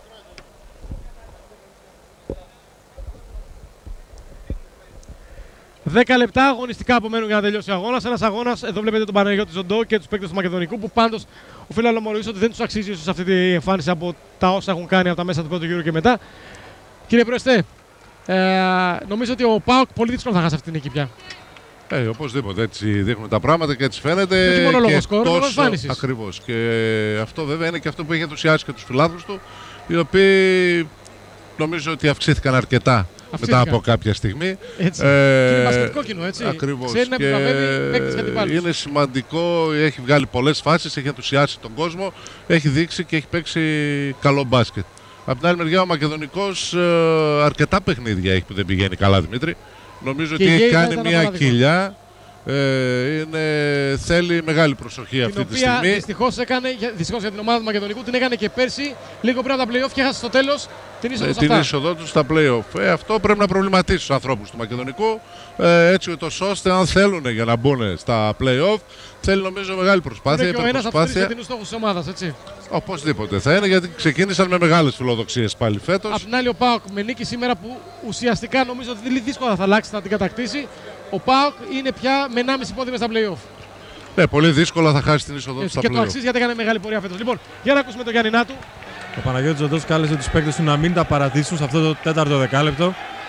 δέκα λεπτά αγωνιστικά απομένουν για να τελειώσει ο αγώνας. Ένας αγώνας, εδώ βλέπετε τον Παναγιώτη Ζοντό και τους παίκτες του Μακεδονικού που πάντως οφείλω να ομολογήσω ότι δεν τους αξίζει ίσως αυτή τη εμφάνιση από τα όσα έχουν κάνει από τα μέσα του πρώτου γύρου και μετά. Κύριε Προεστέ, ε, νομίζω ότι ο ΠΑΟΚ πολύ δύσκολο θα χάσει αυτή την νίκη πια. Ε, οπωσδήποτε έτσι δείχνουν τα πράγματα και έτσι φαίνεται. Και όχι μόνο λόγω σκορ, λόγω εμφάνισης. Ακριβώς. Και αυτό βέβαια είναι και αυτό που έχει ενθουσιάσει και τους φιλάθλους του, οι οποίοι νομίζω ότι αυξήθηκαν αρκετά. Αυξήθηκαν. Μετά από κάποια στιγμή. Έτσι. Ε, και είναι μπασκετικό κοινό, έτσι. Ακριβώς. Ξέρει να επιβραβεύει παίκτες και αντιπάλους. Είναι σημαντικό, έχει βγάλει πολλές φάσεις, έχει ενθουσιάσει τον κόσμο, έχει δείξει και έχει παίξει καλό μπάσκετ. Από την άλλη μεριά ο Μακεδονικός ε, αρκετά παιχνίδια έχει που δεν πηγαίνει καλά, Δημήτρη. Νομίζω και ότι έχει κάνει μια κοιλιά. Ε, είναι, θέλει μεγάλη προσοχή την αυτή τη στιγμή. Δυστυχώς έκανε, δυστυχώς για την ομάδα του Μακεδονικού την έκανε και πέρσι, λίγο πριν από τα play-off και έχασε στο τέλος την είσοδο, ε, την είσοδο του στα play-off. Ε, αυτό πρέπει να προβληματίσει τους ανθρώπους του Μακεδονικού. Ε, έτσι ώστε αν θέλουν για να μπουν στα play-off, θέλει νομίζω μεγάλη προσπάθεια. Είναι και ο ένας από τους τρεις στόχους της ομάδας, έτσι. Οπωσδήποτε θα είναι, γιατί ξεκίνησαν με μεγάλες φιλοδοξίες πάλι φέτος. Απ' την άλλη ο ΠΑΟΚ με νίκη σήμερα που ουσιαστικά νομίζω ότι δύσκολα θα αλλάξει, θα την κατακτήσει. Ο ΠΑΟΚ είναι πια με ενάμιση πόδι μέσα στα play-off. Ναι, πολύ δύσκολα θα χάσει την είσοδο του στα play-off. Και το αξίζει γιατί έκανε μεγάλη πορεία φέτος. Λοιπόν, για να ακούσουμε τον Γιάννη Νάτου. Ο Παναγιώτης Ζοντός κάλεσε τους παίκτες του να μην τα παρατήσουν σε αυτό το τέταρτο δεκάλεπτο.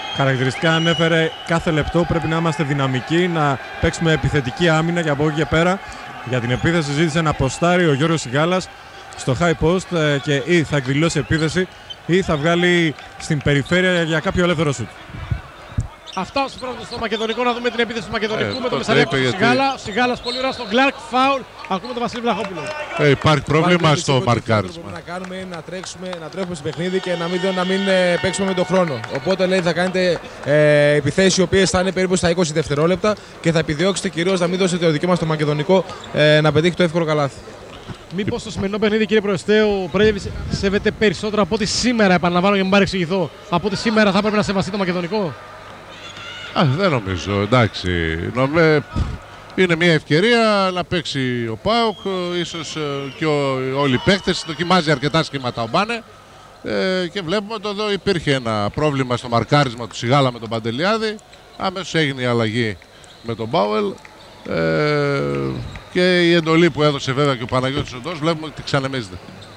Χαρακτηριστικά ανέφερε κάθε λεπτό πρέπει να είμαστε δυναμικοί, να παίξουμε επιθετική άμυνα και από εκεί και πέρα για την επίθεση ζήτησε να αποστάρει ο Γιώργος Σιγάλας στο high post και ή θα εκδηλώσει επίθεση ή θα βγάλει στην περιφέρεια για κάποιο ελεύθερο σουτ. Αυτά ως πρώτο στο μακεδονικό, να δούμε την επίθεση του μακεδονικού ε, με το Μεσαριακό του Σιγάλα. Ο Σιγάλας πολύ ωραία στον Κλάρκ, φάουλ. Ακούμε τον Βασίλη Βλαχόπουλο. Ε, υπάρχει πρόβλημα στο μαρκάρισμα. Αυτό που να κάνουμε είναι να τρέξουμε, να τρέχουμε στο παιχνίδι και να μην, να μην ε, παίξουμε με τον χρόνο. Οπότε λέει θα κάνετε ε, επιθέσεις οι οποίες θα είναι περίπου στα είκοσι δευτερόλεπτα και θα επιδιώξετε κυρίως να μην δώσετε το δικαίωμα στο μακεδονικό ε, να πετύχει το εύκολο καλάθι. Μήπως στο σημερινό παιχνίδι, κύριε Προεστέ, ο Πρέδεβιτς σέβεται περισσότερο από ότι σήμερα, επαναλαμβάνω για να μην παρεξηγηθώ, από ότι σήμερα θα έπρεπε να σεβαστεί το μακεδονικό? Α, δεν νομίζω, εντάξει. Νομέ, είναι μια ευκαιρία να παίξει ο ΠΑΟΚ, ίσως και ο, όλοι οι παίκτες. Δοκιμάζει αρκετά σχήματα ο Μπάνε ε, και βλέπουμε ότι εδώ υπήρχε ένα πρόβλημα στο μαρκάρισμα του Σιγάλα με τον Παντελιάδη. Αμέσως έγινε η αλλαγή με τον Μπάουελ ε, και η εντολή που έδωσε βέβαια και ο Παναγιώτης Οντός βλέπουμε ότι ξανεμίζεται.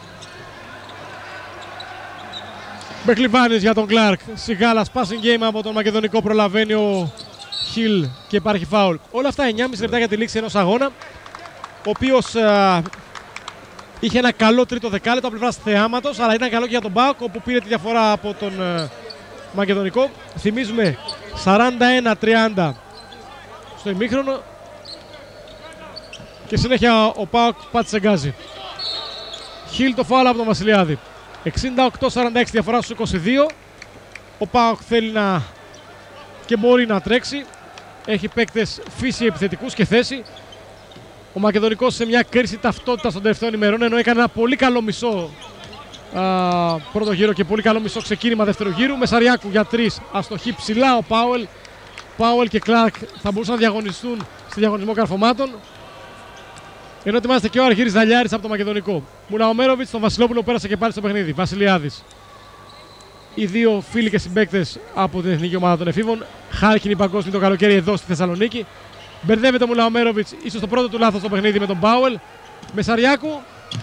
Μπεκλιβάνης για τον Κλάρκ. Σιγάλας, passing game από τον μακεδονικό, προλαβαίνει ο Χιλ και υπάρχει φάουλ. Όλα αυτά εννιά και μισό λεπτά για τη λήξη ενός αγώνα, ο οποίος α, είχε ένα καλό τρίτο δεκάλεπτο από πλευράς θεάματος, αλλά ήταν καλό και για τον ΠΑΟΚ, όπου πήρε τη διαφορά από τον α, μακεδονικό. Θυμίζουμε σαράντα ένα τριάντα στο ημίχρονο και συνέχεια ο ΠΑΟΚ πάτησε γκάζι. Χιλ το φάουλ από τον Βασιλιάδη. εξήντα οκτώ σαράντα έξι διαφορά στους είκοσι δύο. Ο ΠΑΟΚ θέλει να και μπορεί να τρέξει. Έχει παίκτες φύση επιθετικούς και θέση. Ο Μακεδονικός σε μια κρίση ταυτότητα των τελευταίων ημερών, ενώ έκανε ένα πολύ καλό μισό α, πρώτο γύρο και πολύ καλό μισό ξεκίνημα δεύτερου γύρου. Μεσαριάκου για τρεις, αστοχή ψηλά ο Πάουελ. Πάουελ και Κλάρκ θα μπορούσαν να διαγωνιστούν στη διαγωνισμό καρφωμάτων. Ενώ ετοιμάζεται και ο Αργύρης Δαλιάρης από το Μακεδονικό. Μουναομέροβιτς, τον Βασιλόπουλο πέρασε και πάλι στο παιχνίδι. Βασιλιάδης. Οι δύο φίλοι και συμπαίκτες από την εθνική ομάδα των εφήβων. Χάλκινη παγκόσμιο το καλοκαίρι εδώ στη Θεσσαλονίκη. Μπερδεύεται ο Μουλαομέροβιτς, ίσως το πρώτο του λάθος στο παιχνίδι με τον Πάουελ. Μεσαριάκου.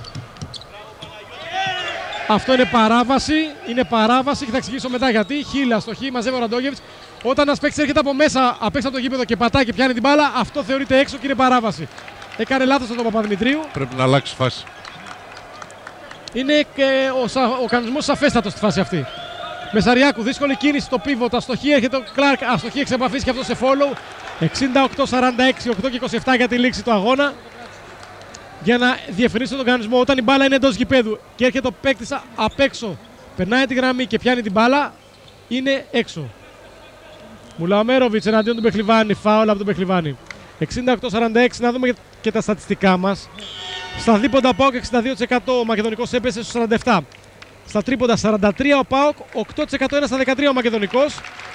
Αυτό είναι παράβαση. Είναι παράβαση και θα εξηγήσω μετά γιατί. Χίλα στο χ, μαζεύει ο Ραντόγεβιτς. Όταν ένας παίκτης έρχεται από μέσα απ' έξω από το γήπεδο και πατάει και πιάνει την μπάλα, αυτό θεωρείται έξω και είναι παράβαση. Έκανε λάθος τον Παπαδημητρίου. Πρέπει να αλλάξει φάση. Είναι και ο, ο κανονισμός σαφέστατος στη φάση αυτή. Μεσαριάκου, δύσκολη κίνηση στο πίβοτ. Αστοχή, έρχεται ο Κλάρκ. Αστοχή εξ επαφής και αυτό σε follow. εξήντα οκτώ σαράντα έξι, οκτώ και είκοσι επτά για τη λήξη του αγώνα. Για να διευκρινίσω τον κανονισμό, όταν η μπάλα είναι εντός γηπέδου και έρχεται ο παίκτης απ' έξω, περνάει τη γραμμή και πιάνει την μπάλα, είναι έξω. Μουλαομέροβιτς εναντίον του Μπεχλιβάνη, φάουλ από τον Μπεχλιβάνη. εξήντα οκτώ σαράντα έξι, να δούμε και τα στατιστικά μας. Στα δίποντα ΠΑΟΚ εξήντα δύο τοις εκατό, ο Μακεδονικός έπεσε στους σαράντα επτά. Στα τρίποντα σαράντα τρία ο ΠΑΟΚ, οκτώ τοις εκατό, ένα στα δεκατρία ο Μακεδονικός.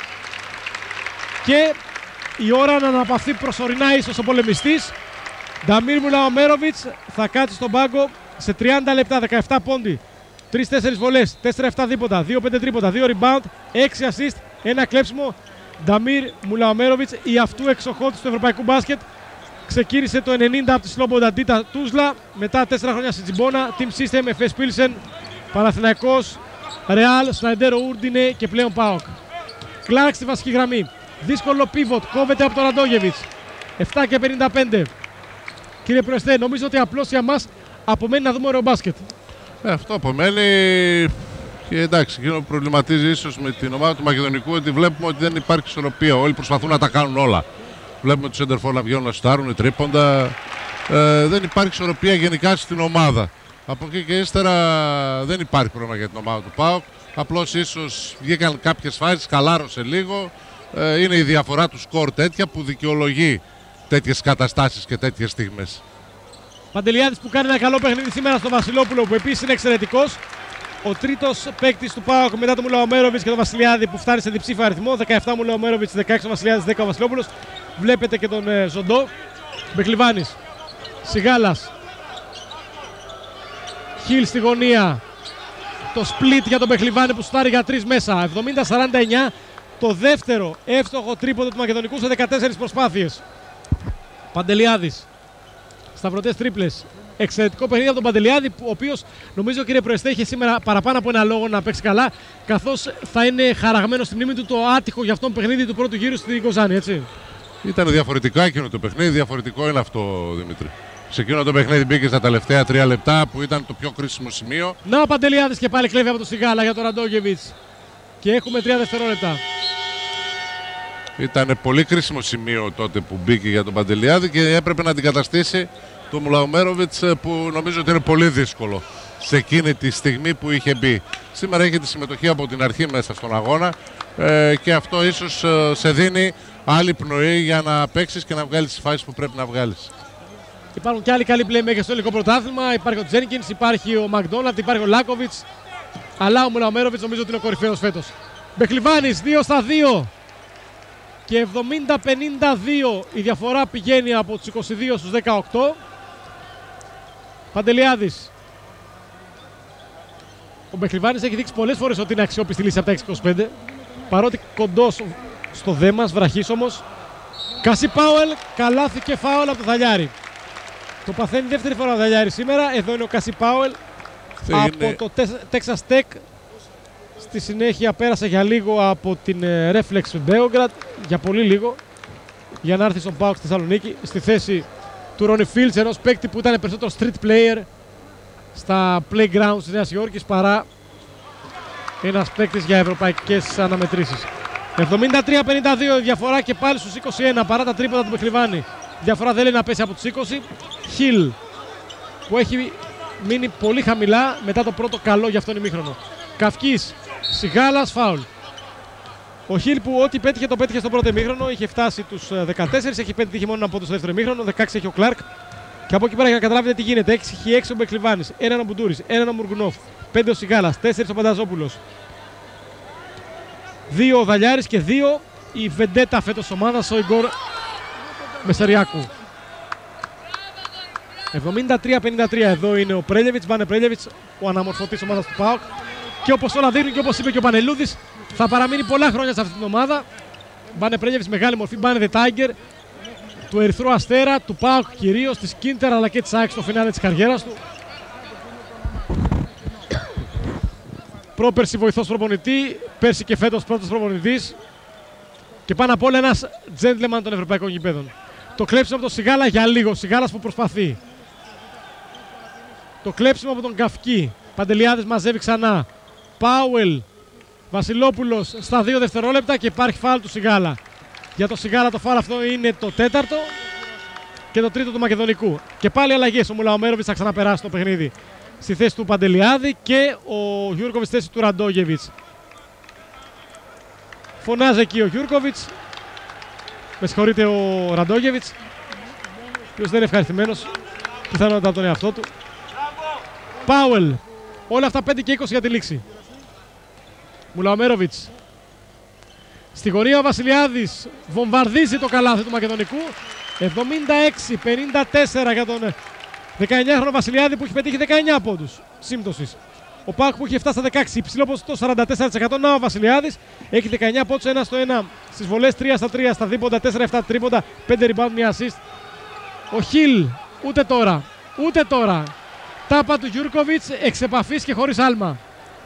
Και η ώρα να αναπαυθεί προσωρινά ίσως ο πολεμιστής. Νταμίρ Μουλαομέροβιτς θα κάτσει στον πάγκο σε τριάντα λεπτά, δεκαεπτά πόντι, τρεις τέσσερις βολές, τέσσερα επτά δίποντα, δύο πέντε τρίποτα, δύο rebound, έξι assist, ένα κλέψιμο. Νταμίρ Μουλαομέροβιτς, η αυτού εξοχότης του ευρωπαϊκού μπάσκετ. Ξεκίνησε το ενενήντα από τη Σλόμποντα Ντίτα Τούσλα, μετά τέσσερα χρόνια στη Τζιμπόνα, Team System, Εφές Πίλσεν, Παναθηναϊκός, Ρεάλ, Σναϊντέρο Ούρντινε και πλέον ΠΑΟΚ. Κλάρκ στη βασική γραμμή. Δύσκολο πίβοτ, κόβεται από τον Ραντόγεβιτς. επτά και πενήντα πέντε. Κύριε Προεστέ, νομίζω ότι απλώς για μας απομένει να δούμε ωραίο μπάσκετ. Ε, αυτό απομένει. Και εντάξει, εκείνο που προβληματίζει ίσως με την ομάδα του Μακεδονικού ότι βλέπουμε ότι δεν υπάρχει ισορροπία. Όλοι προσπαθούν να τα κάνουν όλα. Βλέπουμε τους Σέντερφορ να βγαίνουν να στάρουν, τρίποντα. Ε, δεν υπάρχει ισορροπία γενικά στην ομάδα. Από εκεί και ύστερα δεν υπάρχει πρόβλημα για την ομάδα του ΠΑΟΚ. Απλώς ίσως βγήκαν κάποιες φάσεις, καλάρωσε λίγο. Ε, είναι η διαφορά του σκορ τέτοια που δικαιολογεί τέτοιες καταστάσεις και τέτοιες στιγμές. Παντελιάδης που κάνει ένα καλό παιχνίδι σήμερα στο Βασιλόπουλο, που επίσης είναι εξαιρετικός. Ο τρίτος παίκτης του ΠΑΟΚ μετά τον Μουλαομέροβιτς και τον Βασιλιάδη που φτάνει σε διψήφιο αριθμό. δεκαεπτά Μουλαομέροβιτς, δεκαέξι ο Βασιλιάδης, δέκα ο Βασιλόπουλος. Βλέπετε και τον ε, Ζοντό. Μπεκλιβάνης. Σιγάλας. Χιλ στη γωνία. Το split για τον Μπεκλιβάνη που στάρει για τρεις μέσα. εβδομήντα σαράντα εννιά. Το δεύτερο εύστοχο τρίποντο του Μακεδονικού σε δεκατέσσερις προσπάθειες. Παντελιάδης. Σταυρωτές τρίπλες. Εξαιρετικό παιχνίδι από τον Παντελιάδη, ο οποίος νομίζω, κύριε Προεστέ, είχε σήμερα παραπάνω από ένα λόγο να παίξει καλά, καθώς θα είναι χαραγμένο στη μνήμη του το άτυχο για αυτόν παιχνίδι του πρώτου γύρου στην Κοζάνη, έτσι. Ήταν διαφορετικά εκείνο το παιχνίδι, διαφορετικό είναι αυτό, Δημήτρη. Σε εκείνο το παιχνίδι μπήκε στα τελευταία τρία λεπτά που ήταν το πιο κρίσιμο σημείο. Να ο Παντελιάδης και πάλι κλέβει από το Σιγάλα για τον Ραντόγεβιτς. Και έχουμε τρία δευτερόλεπτα. Ήταν πολύ κρίσιμο σημείο τότε που μπήκε για τον Παντελιάδη και έπρεπε να αντικαταστήσει τον Μουλαομέροβιτς, που νομίζω ότι είναι πολύ δύσκολο σε εκείνη τη στιγμή που είχε μπει. Σήμερα έχει τη συμμετοχή από την αρχή μέσα στον αγώνα ε, και αυτό ίσως ε, σε δίνει άλλη πνοή για να παίξεις και να βγάλεις τις φάσεις που πρέπει να βγάλεις. Υπάρχουν και άλλοι καλοί playmakers στο ελληνικό πρωτάθλημα. Υπάρχει ο Τζένκινς, υπάρχει ο Μακδόναλντ, υπάρχει ο Λάκοβιτς. Αλλά ο Μουλαομέροβιτς νομίζω ότι είναι ο κορυφαίος φέτος. Μπεχλιβάνης δύο στα δύο. Και εβδομήντα πενήντα δύο η διαφορά πηγαίνει από τους είκοσι δύο στους δεκαοκτώ. Παντελιάδης. Ο Μπεχλιβάνης έχει δείξει πολλές φορές ότι είναι αξιόπιστη λύση από τα έξι είκοσι πέντε. Παρότι κοντός στο δέμας, βραχής όμως. Κασί Πάουελ, καλάθι και φάουλ από το Θαλιάρη. Το παθαίνει δεύτερη φορά ο Θαλιάρη σήμερα. Εδώ είναι ο Κασί Πάουελ από το Texas Tech. Στη συνέχεια πέρασε για λίγο από την Reflex Beograd, για πολύ λίγο, για να έρθει στον ΠΑΟΚ στη Θεσσαλονίκη στη θέση του Ρόνι Φίλτς, ενός παίκτη που ήταν περισσότερο street player στα playgrounds της Νέας Υόρκης παρά ένας παίκτης για ευρωπαϊκές αναμετρήσεις. εβδομήντα τρία πενήντα δύο η διαφορά και πάλι στους είκοσι ένα παρά τα τρίποτα του Μπεχλιβάνη. Η διαφορά δεν λέει να πέσει από τους είκοσι. Χιλ που έχει μείνει πολύ χαμηλά μετά το πρώτο καλό για αυτόν ημίχρονο. Καυκής, Σιγάλας, φάουλ. Ο Χιλ που ό,τι πέτυχε το πέτυχε στο πρώτο ημίχρονο, είχε φτάσει τους δεκατέσσερα, έχει πετύχει μόνο από το δεύτερο ημίχρονο, δεκαέξι έχει ο Κλάρκ. Και από εκεί πέρα για να καταλάβετε τι γίνεται, έξι έχει έξι ο Μπεκλιβάνης, έναν ο Μπουντούρης, έναν ο Μουργουνόφ, πέντε ο Σιγάλας, τέσσερα ο Πανταζόπουλος, δύο ο Δαλιάρης και δύο η βεντέτα φέτος ομάδας, ο Ιγκόρ Μεσεριάκου. εβδομήντα τρία πενήντα τρία εδώ είναι ο Πρέλεβιτς, Μπάνε Πρέλεβιτς, ο αναμορφωτής ομάδας του ΠΑΟΚ. Και όπως όλα δείχνουν και όπως είπε και ο Πανελούδης, θα παραμείνει πολλά χρόνια σε αυτή την ομάδα. Μπάνε Πρέλεβιτς, μεγάλη μορφή, Μπάνε The Tiger, του Ερυθρού Αστέρα, του ΠΑΟΚ κυρίως, της Κίντερ αλλά και της ΑΕΚ στο φινάλε της καριέρας του. Πρόπερση βοηθός προπονητή, πέρσι και φέτος πρώτος προπονητής. Και πάνω απ' όλα ένας gentleman των ευρωπαϊκών γηπέδων. Το κλέψιμο από τον Σιγάλα για λίγο, Σιγάλας που προσπαθεί. Το κλέψιμο από τον Καυκή. Παντελιάδης μαζεύει ξανά. Πάουελ, Βασιλόπουλος στα δύο δευτερόλεπτα και υπάρχει φάουλ του Σιγάλα. Για το Σιγάλα το φάουλ αυτό είναι το τέταρτο και το τρίτο του Μακεδονικού. Και πάλι αλλαγές. Ο Μουλαομέροβιτς θα ξαναπεράσει το παιχνίδι στη θέση του Παντελιάδη και ο Γιούρκοβιτς στη θέση του Ραντόγεβιτς. Φωνάζει εκεί ο Γιούρκοβιτς. Με συγχωρείτε ο Ραντόγεβιτς, ο οποίος δεν είναι ευχαριστημένος πιθανότατα από τον εαυτό του. Πάουελ. Όλα αυτά πέντε και είκοσι για τη λήξη. Μουλαομέροβιτς. Στη γωνία ο Βασιλιάδης βομβαρδίζει το καλάθι του Μακεδονικού. εβδομήντα έξι πενήντα τέσσερα για τον δεκαεννιάχρονο Βασιλιάδη που έχει πετύχει δεκαεννιά πόντους σύμπτωσης. Ο ΠΑΟΚ που έχει φτάσει στα δεκαέξι, υψηλό ποσοστό σαράντα τέσσερα τοις εκατό. Να ο Βασιλιάδης έχει δεκαεννιά πόντους, ένα στο ένα στις βολές, τρία στα τρία στα δίποντα, τέσσερα επτά τρίποντα, πέντε rebound, μία assist. Ο Χιλ ούτε τώρα, ούτε τώρα. Τάπα του Γιούρκοβιτς εξ επαφής και χωρίς άλμα.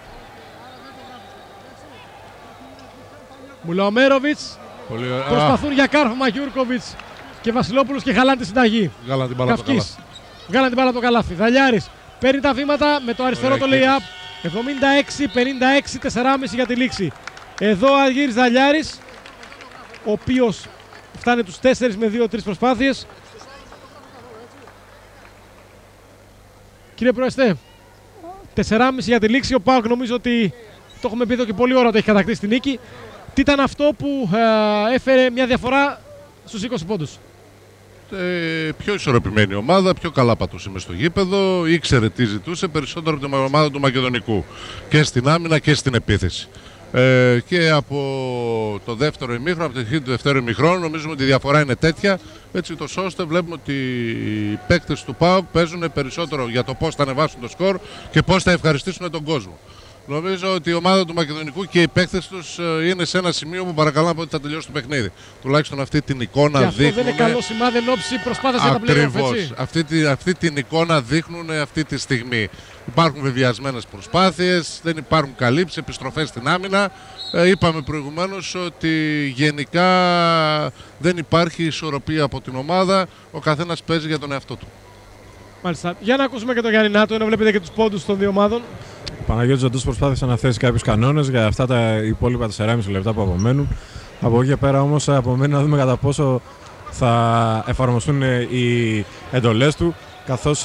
Μουλαομέροβιτς. Προσπαθούν για κάρφωμα Γιούρκοβιτς και Βασιλόπουλος και χαλάνε τη συνταγή. Βγάλαν την μπάλα από το καλάθι. Βγάλαν την μπάλα από το καλάθι. Δαλιάρης παίρνει τα βήματα με το αριστερό το lay-up. εβδομήντα έξι πενήντα έξι, τέσσερα κόμμα πέντε για τη λήξη. Εδώ ο Αργύρης Δαλιάρης, ο οποίος φτάνει τους τέσσερα με δύο τρεις προσπάθειες. Κύριε Προεστέ, τέσσερα κόμμα πέντε για τη λήξη. Ο ΠΑΟΚ νομίζω ότι το έχουμε πει εδώ και πολύ ώρα ότι έχει κατακτήσει την νίκη. Τι ήταν αυτό που ε, έφερε μια διαφορά στους είκοσι πόντους? Ε, πιο ισορροπημένη ομάδα, πιο καλά πατούσε μες στο γήπεδο, ήξερε τι ζητούσε περισσότερο από την ομάδα του Μακεδονικού και στην άμυνα και στην επίθεση. Ε, και από το δεύτερο ημίχρονο, από την αρχή του δεύτερου ημιχρόνου, νομίζουμε ότι η διαφορά είναι τέτοια. Έτσι, τόσο ώστε βλέπουμε ότι οι παίκτες του ΠΑΟΚ παίζουν περισσότερο για το πώς θα ανεβάσουν το σκορ και πώς θα ευχαριστήσουν τον κόσμο. Νομίζω ότι η ομάδα του Μακεδονικού και οι παίκτες τους είναι σε ένα σημείο που παρακαλώ ότι θα τελειώσει το παιχνίδι. Τουλάχιστον αυτή την εικόνα αυτό δείχνουν. δεν είναι καλό σημάδι εν ώψη προσπάθειας για τα play-off, Ακριβώς. έτσι. Αυτή, τη, αυτή την εικόνα δείχνουν αυτή τη στιγμή. Υπάρχουν βεβαιασμένες προσπάθειες, δεν υπάρχουν καλύψεις, επιστροφές στην άμυνα. Ε, είπαμε προηγουμένως ότι γενικά δεν υπάρχει ισορροπία από την ομάδα. Ο καθένας παίζει για τον εαυτό του. Μάλιστα. Για να ακούσουμε και τον Γιάννη Νάτο, ενώ βλέπετε και τους πόντους των δύο ομάδων. Ο Παναγιώτης Ζαντούς προσπάθησε να θέσει κάποιους κανόνες για αυτά τα υπόλοιπα τέσσερα και μισό λεπτά που απομένουν. Από εκεί και πέρα όμως απομένει να δούμε κατά πόσο θα εφαρμοστούν οι εντολές του, καθώς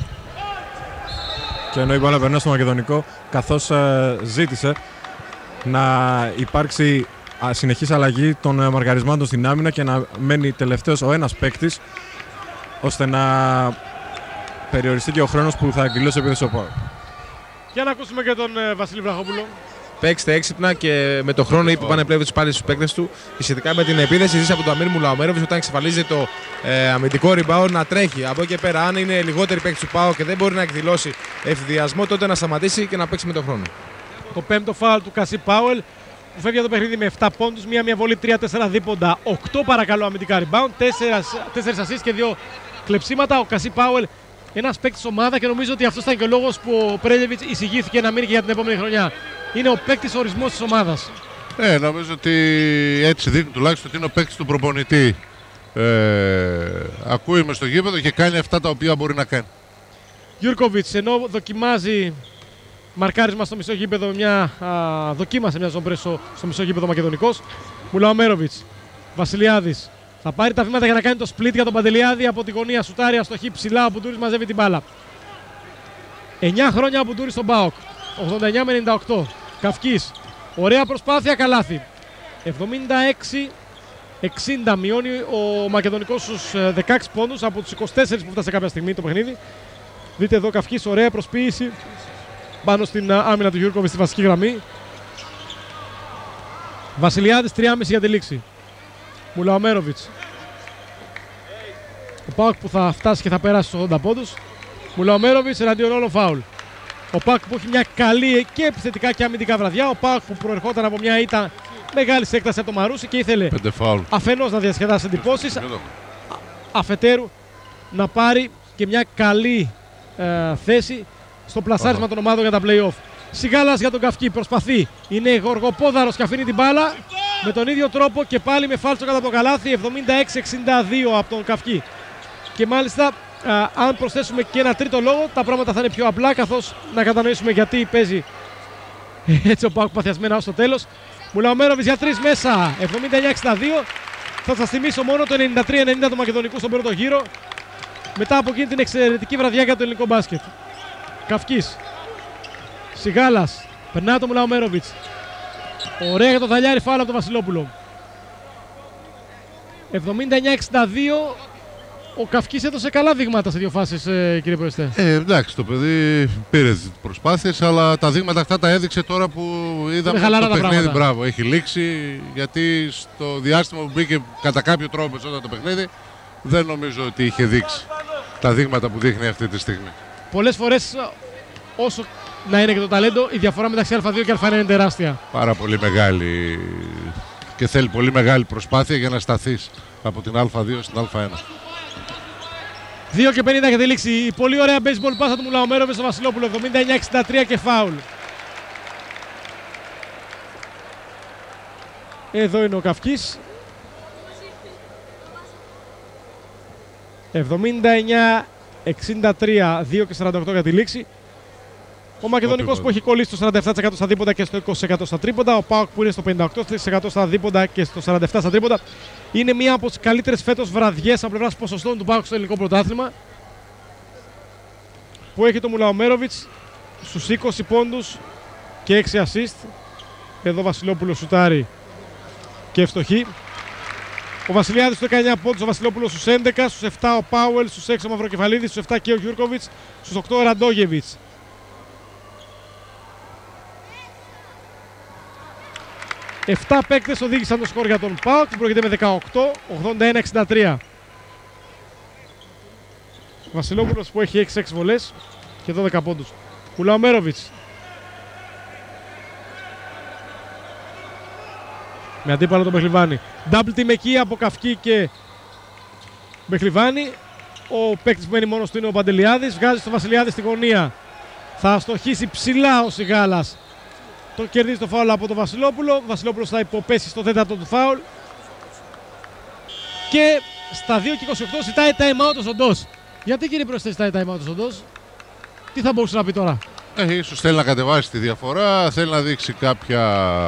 και ενώ η μπάλα περνά στο Μακεδονικό, καθώς ζήτησε να υπάρξει συνεχής αλλαγή των μαρκαρισμάτων στην άμυνα και να μένει τελευταίος ο ένας παίκτης, ώστε να περιοριστεί και ο χρόνος που θα εκδηλώσει επίθεση ο ΠΑΟΚ. Για να ακούσουμε και τον ε, Βασίλη Βραχόπουλο. Παίξτε έξυπνα και με το χρόνο είπε πάνε πλέον πάλι στους παίκτες του και σχετικά με την επίθεση. Ζήσει από τον Αμίρ Μουλαομέροβιτς όταν εξασφαλίζει το ε, αμυντικό rebound να τρέχει. Από εκεί και πέρα, αν είναι λιγότεροι παίκτες του ΠΑΟΚ και δεν μπορεί να εκδηλώσει ευθυδιασμό, τότε να σταματήσει και να παίξει με τον χρόνο. Το πέμπτο φάουλ του Κασί Πάουελ που φεύγει από το παιχνίδι με επτά πόντους, μία μια βολή, τρία τέσσερα δίποντα, οκτώ παρακαλώ αμυντικά rebound, τέσσερα assist και δύο κλεψίματα. Ο Κασί Πάουελ, ένας παίκτης ομάδα και νομίζω ότι αυτό ήταν και ο λόγος που ο Πρέλεβιτς εισηγήθηκε να μείνει και για την επόμενη χρονιά. Είναι ο παίκτης ορισμός της ομάδας. Ε, νομίζω ότι έτσι δείχνει τουλάχιστον ότι είναι ο παίκτης του προπονητή. Ε, ακούει μες στο γήπεδο και κάνει αυτά τα οποία μπορεί να κάνει. Γιούρκοβιτς, ενώ δοκιμάζει μαρκάρισμα στο μισό γήπεδο, μια, α, δοκίμασε μια ζομπρέ στο, στο μισό γήπεδο Μακεδονικός. Μουλαομέροβιτς, Βασιλιάδης. Θα πάρει τα βήματα για να κάνει το split για τον Παντελιάδη από τη γωνία. Σουτάρια στο χ ψηλά. Ο Μπουντούρης μαζεύει την μπάλα. εννιά χρόνια ο Μπουντούρης στον ΠΑΟΚ. ογδόντα εννιά με ενενήντα οκτώ. Καυκής. Ωραία προσπάθεια, καλάθι. εβδομήντα έξι εξήντα μειώνει ο Μακεδονικός στους δεκαέξι πόντους από τους είκοσι τέσσερα που φτάσε κάποια στιγμή το παιχνίδι. Δείτε εδώ Καυκής, ωραία προσποίηση πάνω στην άμυνα του Γιούρκοβιτς στη βασική γραμμή. Βασιλιάδης τρία κόμμα πέντε για τη λήξη. Μουλαομέροβιτς. Ο ΠΑΟΚ που θα φτάσει και θα περάσει στους ογδόντα πόντους. Μουλαομέροβιτς εναντίον όλων φάουλ. Ο ΠΑΟΚ που έχει μια καλή και επιθετικά και αμυντικά βραδιά. Ο ΠΑΟΚ που προερχόταν από μια ήττα μεγάλη έκταση από το Μαρούσι και ήθελε αφενός να διασκεδάσει εντυπώσεις, αφετέρου να πάρει και μια καλή ε, θέση στο πλασάρισμα των ομάδων για τα play-off. Σιγάλας για τον Καυκή, προσπαθεί. Είναι γοργοπόδαρος και αφήνει την μπάλα με τον ίδιο τρόπο και πάλι με φάλτσο κατά το καλάθι. εβδομήντα έξι εξήντα δύο από τον Καυκή. Και μάλιστα, α, αν προσθέσουμε και ένα τρίτο λόγο, τα πράγματα θα είναι πιο απλά, καθώς να κατανοήσουμε γιατί παίζει έτσι ο ΠΑΟΚ παθιασμένα ως το τέλος. Μουλαομέροβιτς για τρεις μέσα, εβδομήντα εννιά εξήντα δύο. Θα σας θυμίσω μόνο το ενενήντα τρία ενενήντα του Μακεδονικού στον πρώτο γύρο, μετά από εκείνη την εξαιρετική βραδιά για το ελληνικό μπάσκετ. Καυκής. Σιγάλας. Περνά το Μουλαομέροβιτς. Ωραία για το Δαλιάρη, φάουλ από τον Βασιλόπουλο. εβδομήντα εννιά εξήντα δύο. Ο Καυκής έδωσε καλά δείγματα σε δύο φάσεις, ε, κύριε Προεστέ. Ε, εντάξει, το παιδί πήρε τις προσπάθειες, αλλά τα δείγματα αυτά τα έδειξε τώρα που είδαμε ότι το παιχνίδι. Πράγματα. Μπράβο, έχει λήξει, γιατί στο διάστημα που μπήκε κατά κάποιο τρόπο όταν το παιχνίδι, δεν νομίζω ότι είχε δείξει τα δείγματα που δείχνει αυτή τη στιγμή. Πολλές φορές, όσο να είναι και το ταλέντο, η διαφορά μεταξύ Α δύο και Α ένα είναι τεράστια. Πάρα πολύ μεγάλη και θέλει πολύ μεγάλη προσπάθεια για να σταθείς από την Α δύο στην Α ένα. δύο και πενήντα για τη λήξη. Η πολύ ωραία baseball πάσα του Μουλαομέροβιτς στο Βασιλόπουλο. εβδομήντα εννιά εξήντα τρία και φάουλ. Εδώ είναι ο Καυκής. εβδομήντα εννιά εξήντα τρία, δύο και σαράντα οκτώ για τη λήξη. Ο Μακεδονικός που έχει κολλήσει στο σαράντα επτά τοις εκατό στα δίποντα και στο είκοσι τοις εκατό στα τρίποντα. Ο ΠΑΟΚ που είναι στο πενήντα οκτώ τοις εκατό στα δίποντα και στο σαράντα επτά τοις εκατό στα τρίποντα. Είναι μία από τις καλύτερες φέτος βραδιές από πλευράς ποσοστών του ΠΑΟΚ στο ελληνικό πρωτάθλημα. Που έχει το Μουλαομέροβιτς στους είκοσι πόντους και έξι assist. Εδώ Βασιλόπουλος σουτάρει και ευστοχή. Ο Βασιλιάδης στους δεκαεννιά πόντους, ο Βασιλόπουλος στους έντεκα, στους επτά ο Πάουελ, στους έξι ο Μαυροκεφαλίδης, στους επτά και ο Γιούρκοβιτς, στους οκτώ ο Ραντόγεβιτς. επτά παίκτες οδήγησαν το σκορ για τον ΠΑΟΚ που προηγείται με δεκαοκτώ ογδόντα ένα εξήντα τρία. Ο Βασιλόπουλος που έχει έξι έξι βολές και δώδεκα πόντους. Μουλαομέροβιτς. Με αντίπαλο τον Μπεχλιβάνη. Double team εκεί από Καυκή και Μπεχλιβάνη. Ο παίκτης που μένει μόνος του είναι ο Παντελιάδης. Βγάζει στο Βασιλιάδη στη γωνία. Θα στοχίσει ψηλά ο Σιγάλας. Το κερδίζει το φάουλ από τον Βασιλόπουλο. Ο Βασιλόπουλος θα υποπέσει στο τέταρτο του φάουλ. Και στα δύο και είκοσι οκτώ ζητάει time out ο Ζοντός. Γιατί, κύριε Πρόεδρε, ζητάει time out ο Ζοντός? Τι θα μπορούσε να πει τώρα? Ε, ίσως θέλει να κατεβάσει τη διαφορά, θέλει να δείξει κάποια,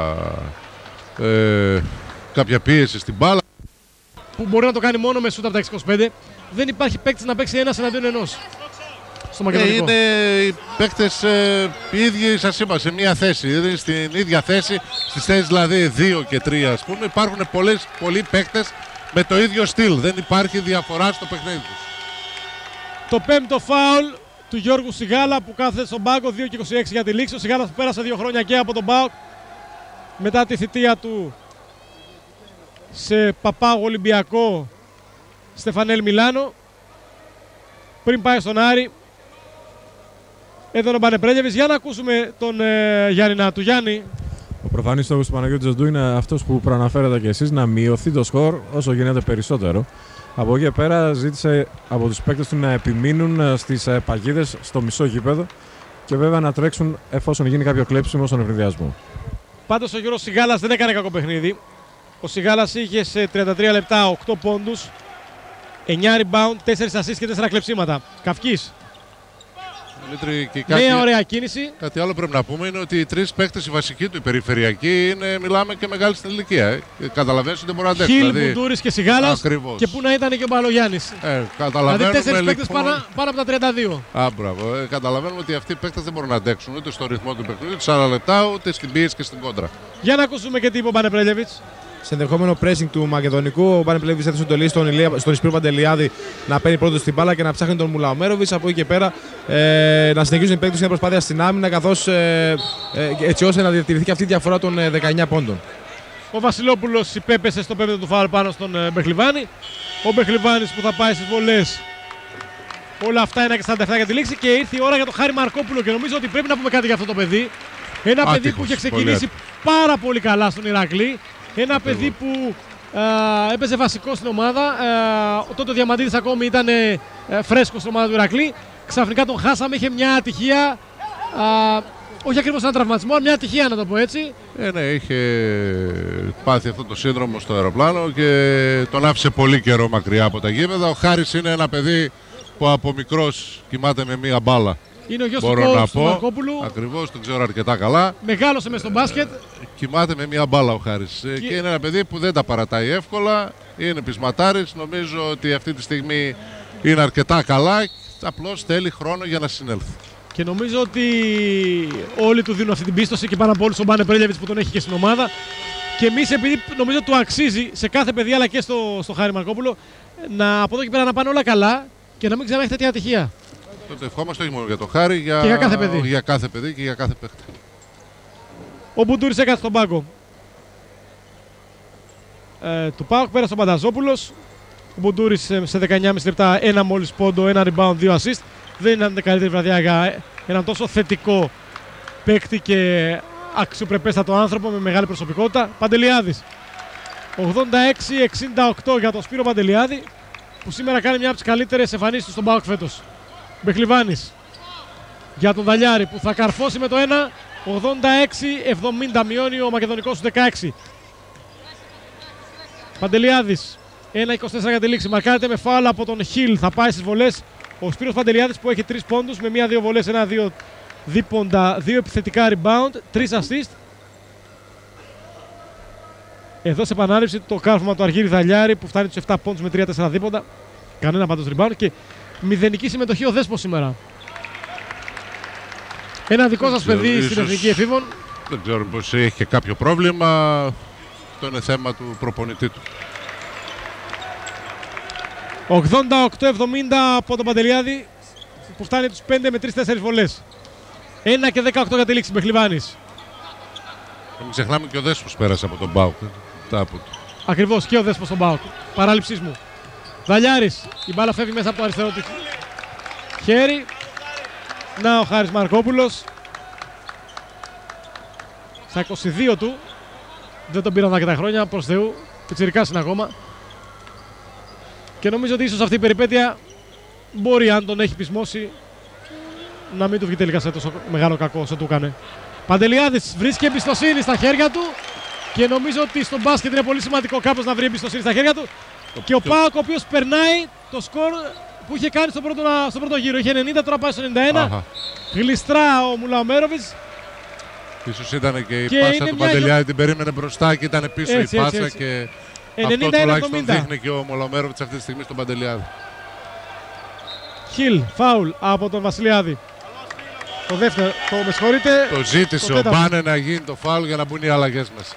ε, κάποια πίεση στην μπάλα. Που μπορεί να το κάνει μόνο με σούτ από τα έξι είκοσι πέντε. Δεν υπάρχει παίκτης να παίξει ένας εναντίον ενός. Στο μακεδονικό. Ε, είναι οι παίκτες ε, οι ίδιοι, σας είπα, σε μία θέση. Είναι στην ίδια θέση, στις θέσεις δηλαδή δύο και τρία, ας πούμε. Υπάρχουν πολλές, πολλοί παίκτες με το ίδιο στυλ. Δεν υπάρχει διαφορά στο παιχνίδι τους. Το πέμπτο φάουλ του Γιώργου Σιγάλα που κάθεται στον πάγκο, δύο και είκοσι έξι για τη λήξη. Ο Σιγάλας που πέρασε δύο χρόνια και από τον ΠΑΟΚ μετά τη θητεία του σε Παπάγο Ολυμπιακό Στεφανέλ Μιλάνο. Πριν πάει στον Άρη, εδώ ο Μπανεπρέλιεβης. Για να ακούσουμε τον ε, Γιάννη Νάτου. Γιάννη. Ο προφανής στόχος του Παναγιώτη Ζοντού είναι αυτός που προαναφέρατε και εσείς, να μειωθεί το σκορ όσο γίνεται περισσότερο. Από εκεί και πέρα ζήτησε από τους παίκτες του να επιμείνουν στις παγίδες στο μισό γήπεδο και βέβαια να τρέξουν εφόσον γίνει κάποιο κλέψιμο στον ευνηδιασμό. Πάντως ο Γιώργος Σιγάλας δεν έκανε κακό παιχνίδι. Ο Σιγάλας είχε σε τριάντα τρία λεπτά οκτώ πόντους, εννιά rebound, τέσσερα assist και τέσσερα κλεψίματα. Καυκής. Και κάτι, Νέα ωραία κίνηση. Κάτι άλλο πρέπει να πούμε είναι ότι οι τρεις παίκτες, οι βασικοί του, οι περιφερειακοί, είναι, μιλάμε και μεγάλη στην ηλικία. Ε. Καταλαβαίνεις ότι δεν μπορούν να αντέξουν. Χίλ, δηλαδή... Μπουντούρης και Σιγάλας. Ακριβώς. Και πού να ήταν και ο Μπαλογιάννης. Ε, καταλαβαίνουμε, δηλαδή τέσσερις παίκτες λοιπόν... πάνω, πάνω από τα τριάντα δύο. Α, μπράβο. Ε, καταλαβαίνουμε ότι αυτοί οι παίκτες δεν μπορούν να αντέξουν ούτε στο ρυθμό του παιχνιδιού, ούτε σαράντα λεπτά, ούτε στην πίεση και στην κόντρα. Για να ακούσουμε και τι είπε ο Μπανεπρέλιεβιτς. Σε ενδεχόμενο pressing του Μακεδονικού, ο Μπανεπρέλιεβιτς έδωσε εντολή στον, Ηλία, στον Ισπύρο Παντελιάδη να παίρνει πρώτο στην μπάλα και να ψάχνει τον Μουλαομέροβιτς. Από εκεί και πέρα ε, να συνεχίσουν οι παίκτες μια προσπάθεια στην άμυνα, καθώς ε, ε, έτσι ώστε να διατηρηθεί και αυτή η διαφορά των ε, δεκαεννιά πόντων. Ο Βασιλόπουλος υπέπεσε στο πέμπτο του φάουλ πάνω στον ε, Μπεχλιβάνη. Ο Μπεχλιβάνης που θα πάει στις βολές. Όλα αυτά είναι και σαράντα επτά για τη λήξη και ήρθε η ώρα για το Χάρη Μαρκόπουλο. Και νομίζω ότι πρέπει να πούμε κάτι για αυτό το παιδί. Ένα Άτυχος, παιδί που είχε ξεκινήσει πολύ πάρα πολύ καλά στον Ηρακλή. Ένα Ακριβώς. παιδί που α, έπαιζε βασικό στην ομάδα. Α, τότε ο Διαμαντίδης ακόμη ήταν ε, φρέσκος στην ομάδα του Ηρακλή. Ξαφνικά τον χάσαμε, είχε μια ατυχία. Α, όχι ακριβώς ένα τραυματισμό, αλλά μια ατυχία να το πω έτσι. Ε, ναι, είχε πάθει αυτό το σύνδρομο στο αεροπλάνο και τον άφησε πολύ καιρό μακριά από τα γήπεδα. Ο Χάρης είναι ένα παιδί που από μικρός κοιμάται με μία μπάλα. Είναι ο γιος Μπορώ του, να του πω, Μαρκόπουλου. Ακριβώς, τον ξέρω αρκετά καλά. Μεγάλωσε μες στο μπάσκετ. Κοιμάται με μία μπάλα ο Χάρης. Και... και είναι ένα παιδί που δεν τα παρατάει εύκολα. Είναι πεισματάρης. Νομίζω ότι αυτή τη στιγμή είναι αρκετά καλά. Απλώς θέλει χρόνο για να συνέλθει. Και νομίζω ότι όλοι του δίνουν αυτή την πίστοση και πάνω από όλους ο Μπανεπρέλιεβιτς που τον έχει και στην ομάδα. Και εμείς, επειδή νομίζω του αξίζει σε κάθε παιδί αλλά και στο, στο Χάρη Μαρκόπουλο, να από εδώ και πέρα να πάνε όλα καλά και να μην ξανά έχει τέτοια ατυχία. Τότε ευχόμαστε όχι μόνο για το Χάρη, για... Και για κάθε παιδί. για κάθε παιδί και για κάθε παίκτη. Ο Μπουντούρης έκατσε στον πάγκο ε, του ΠΑΟΚ, πέρασε ο Πανταζόπουλος. Ο Μπουντούρης σε δεκαεννιά κόμμα πέντε λεπτά, ένα μόλις πόντο, ένα rebound, δύο assist. Δεν ήταν καλύτερη βραδιά για έναν τόσο θετικό παίκτη και αξιοπρεπέστατο άνθρωπο με μεγάλη προσωπικότητα. Παντελιάδης. ογδόντα έξι εξήντα οκτώ για τον Σπύρο Παντελιάδη, που σήμερα κάνει μια από τις καλύτερες εμφανίσεις του στον ΠΑΟΚ φέτος. Μπεχλιβάνης για τον Δαλιάρη που θα καρφώσει με το ένα. ογδόντα έξι εβδομήντα μειώνει ο Μακεδονικός στους δεκαέξι. Παντελιάδης ένα είκοσι τέσσερα για τη λήξη. Μαρκάρεται με φάουλ από τον Χιλ. Θα πάει στις βολές ο Σπύρος Παντελιάδης που έχει τρεις πόντους με μία-δύο βολές, ένα-δύο δίποντα, δύο επιθετικά rebound, τρεις assist. Εδώ σε επανάληψη το κάρφωμα του Αργύρη Δαλιάρη που φτάνει τους επτά πόντους με τρία-τέσσερα δίποντα. Κανένα πάντως rebound και μηδενική συμμετοχή ο Δέσπος σήμερα. Ένα δικό σας παιδί ίσως, στην εθνική εφήβων. Δεν ξέρω πως έχει και κάποιο πρόβλημα. Αυτό είναι θέμα του προπονητή του. ογδόντα οκτώ εβδομήντα από τον Παντελιάδη που φτάνει τους πέντε με τρεις-τέσσερις βολές. ένα και δεκαοκτώ για τη λήξη. Μπεχλιβάνης. Μην ξεχνάμε και ο Δέσπος πέρασε από τον ΠΑΟΚ. Ακριβώς, και ο Δέσπος στον ΠΑΟΚ. Παράληψής μου. Δαλιάρης. Η μπάλα φεύγει μέσα από το αριστερό του χέρι. Να ο Χάρης Μαρκόπουλος. Στα είκοσι δύο του. Δεν τον πήραν αρκετά χρόνια, προς Θεού. Πιτσιρικάς είναι ακόμα. Και νομίζω ότι ίσως αυτή η περιπέτεια μπορεί, αν τον έχει πεισμώσει, να μην του βγει τελικά σε τόσο μεγάλο κακό όσο του έκανε. Παντελιάδης βρίσκει εμπιστοσύνη στα χέρια του και νομίζω ότι στο μπάσκετ είναι πολύ σημαντικό κάπως να βρει εμπιστοσύνη στα χέρια του. Το και ο ΠΑΟΚ, ο οποίος περνάει το σκορ που είχε κάνει στον πρώτο, στον πρώτο γύρο. Είχε ενενήντα, τώρα πάει στο ενενήντα ένα. Αχα. Γλιστρά ο Μουλαομέροβιτς. Ίσως ήταν και η και πάσα του Παντελιάδη, την περίμενε μπροστά και ήταν πίσω έτσι, η πάσα έτσι, έτσι. Και ενενήντα ένα, αυτό τουλάχιστον δείχνει και ο Μουλαομέροβιτς αυτή τη στιγμή στον Παντελιάδη. Χιλ, φάουλ από τον Βασιλιάδη. Το δεύτερο, το με συγχωρείτε. Το ζήτησε το ο Μπάνε να γίνει το φάουλ για να μπουν οι αλλαγές μέσα.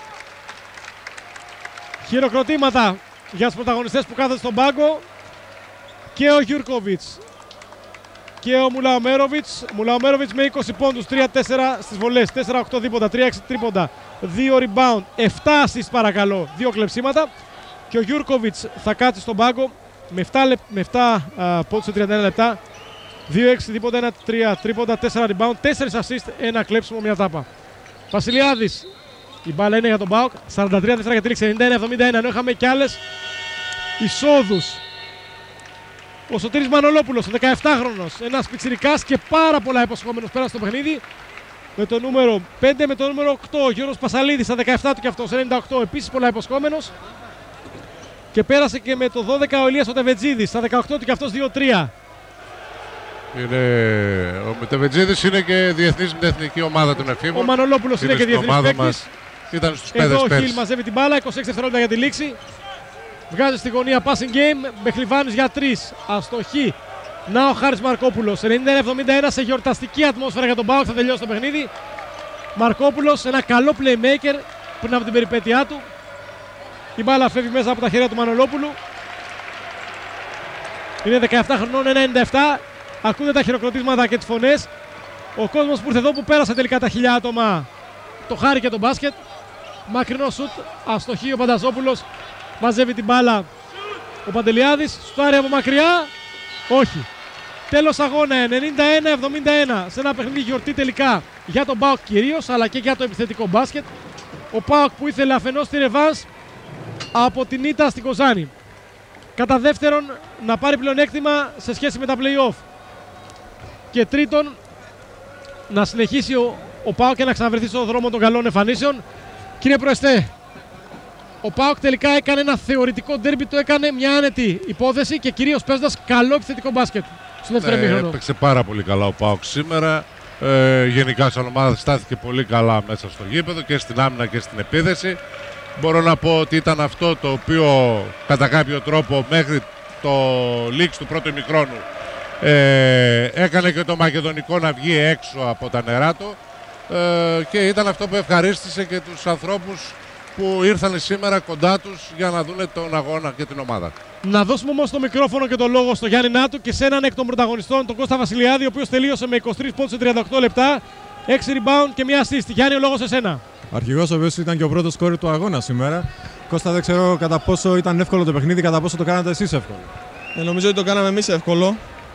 Χειροκροτήματα για τους πρωταγωνιστές που κάθονται στον πάγκο. Και ο Γιουρκόβιτς και ο Μουλαομέροβιτς. Μουλαομέροβιτς με είκοσι πόντους, τρία τέσσερα στις βολές, τέσσερα οκτώ δίποντα, τρία έξι τρίποντα, δύο rebound, επτά assist παρακαλώ, δύο κλεψίματα. Και ο Γιουρκόβιτς θα κάτσει στον πάγκο με επτά, με επτά uh, πόντους σε τριάντα ένα λεπτά, δύο έξι δίποντα, ένα τρία τρίποντα, τέσσερα rebound, τέσσερα assist, ένα κλέψιμο, μια τάπα. Βασιλιάδης, η μπάλα είναι για τον ΠΑΟΚ, σαράντα τρία δευτερόλεπτα για τη λήξη, ενενήντα ένα εβδομήντα ένα, ενώ είχαμε και άλλες εισόδους. Ο Σωτήρης Μανολόπουλος, ο δεκαεφτάχρονος, ένας πιτσιρικάς και πάρα πολλά υποσχόμενος πέρασε στο παιχνίδι. Με το νούμερο πέντε, με το νούμερο οκτώ, ο Γιώργος Πασαλίδης, στα δεκαεπτά του και αυτός, ενενήντα οκτώ, επίσης πολλά υποσχόμενος. Και πέρασε και με το δώδεκα ο Ηλίας ο Τεβετζίδης, στα δεκαοκτώ του και αυτός, δύο τρία. Είναι... Ο Τεβετζίδης είναι και διεθνής με την εθνική ομάδα των εφήβων. Ο Μανολόπουλος είναι, είναι και διεθνής παίκτης. Ήταν στους πέδες Εδώ ο πέρσι. Χιλ μαζεύει την μπάλα, είκοσι έξι δευτερόλεπτα για τη λήξη. Βγάζει στη γωνία passing game, Μπεχλιβάνης για τρεις, αστοχή. Να ο Χάρης Μαρκόπουλος, ενενήντα ένα εβδομήντα ένα, σε γιορταστική ατμόσφαιρα για τον ΠΑΟΚ, θα τελειώσει το παιχνίδι. Μαρκόπουλος, ένα καλό playmaker πριν από την περιπέτειά του. Η μπάλα φεύγει μέσα από τα χέρια του Μανολόπουλου. Είναι δεκαεπτά χρονών, ένα ενενήντα επτά. Ακούτε τα χειροκροτήματα και τις φωνές. Ο κόσμος που ήρθε εδώ, που πέρασε τελικά τα χιλιά άτομα, το χάρηκε τον μπάσκετ. Μακρινό σουτ, αστοχή ο Πανταζόπουλος. Μαζεύει την μπάλα ο Παντελιάδης, στάρει από μακριά, όχι. Τέλος αγώνα, ενενήντα ένα εβδομήντα ένα, σε ένα παιχνίδι γιορτή τελικά για τον ΠΑΟΚ κυρίως, αλλά και για το επιθετικό μπάσκετ. Ο ΠΑΟΚ που ήθελε αφενός τη ρεβάνς από την ήττα στην Κοζάνη. Κατά δεύτερον, να πάρει πλεονέκτημα σε σχέση με τα play-off. Και τρίτον, να συνεχίσει ο, ο ΠΑΟΚ και να ξαναβρεθεί στον δρόμο των καλών εμφανίσεων. Κύριε Προεστέ, ο ΠΑΟΚ τελικά έκανε ένα θεωρητικό ντέρμπι, το έκανε μια άνετη υπόθεση και κυρίως παίζοντας καλό επιθετικό μπάσκετ στο δεύτερο ημίχρονο. Ναι, έπαιξε πάρα πολύ καλά ο ΠΑΟΚ σήμερα. Ε, γενικά σαν ομάδα στάθηκε πολύ καλά μέσα στο γήπεδο και στην άμυνα και στην επίθεση. Μπορώ να πω ότι ήταν αυτό το οποίο κατά κάποιο τρόπο μέχρι το λήξη του πρώτου ημιχρόνου ε, έκανε και το μακεδονικό να βγει έξω από τα νερά του ε, και ήταν αυτό που ευχαρίστησε και τους ανθρώπους που ήρθαν σήμερα κοντά τους για να δουν τον αγώνα και την ομάδα. Να δώσουμε όμως το μικρόφωνο και το λόγο στο Γιάννη Νάτου και σε έναν εκ των πρωταγωνιστών, τον Κώστα Βασιλιάδη, ο οποίος τελείωσε με είκοσι τρεις πόντους σε τριάντα οκτώ λεπτά, έξι rebound και μία assist. Γιάννη, ο λόγος σε σένα. Αρχηγός, ο οποίος ήταν και ο πρώτος σκόρερ του αγώνα σήμερα. Κώστα, δεν ξέρω κατά πόσο ήταν εύκολο το παιχνίδι, κατά πόσο το κάνατε εσείς εύκολο. Ε, νομίζω ότι το κάναμε εμείς εύκολο.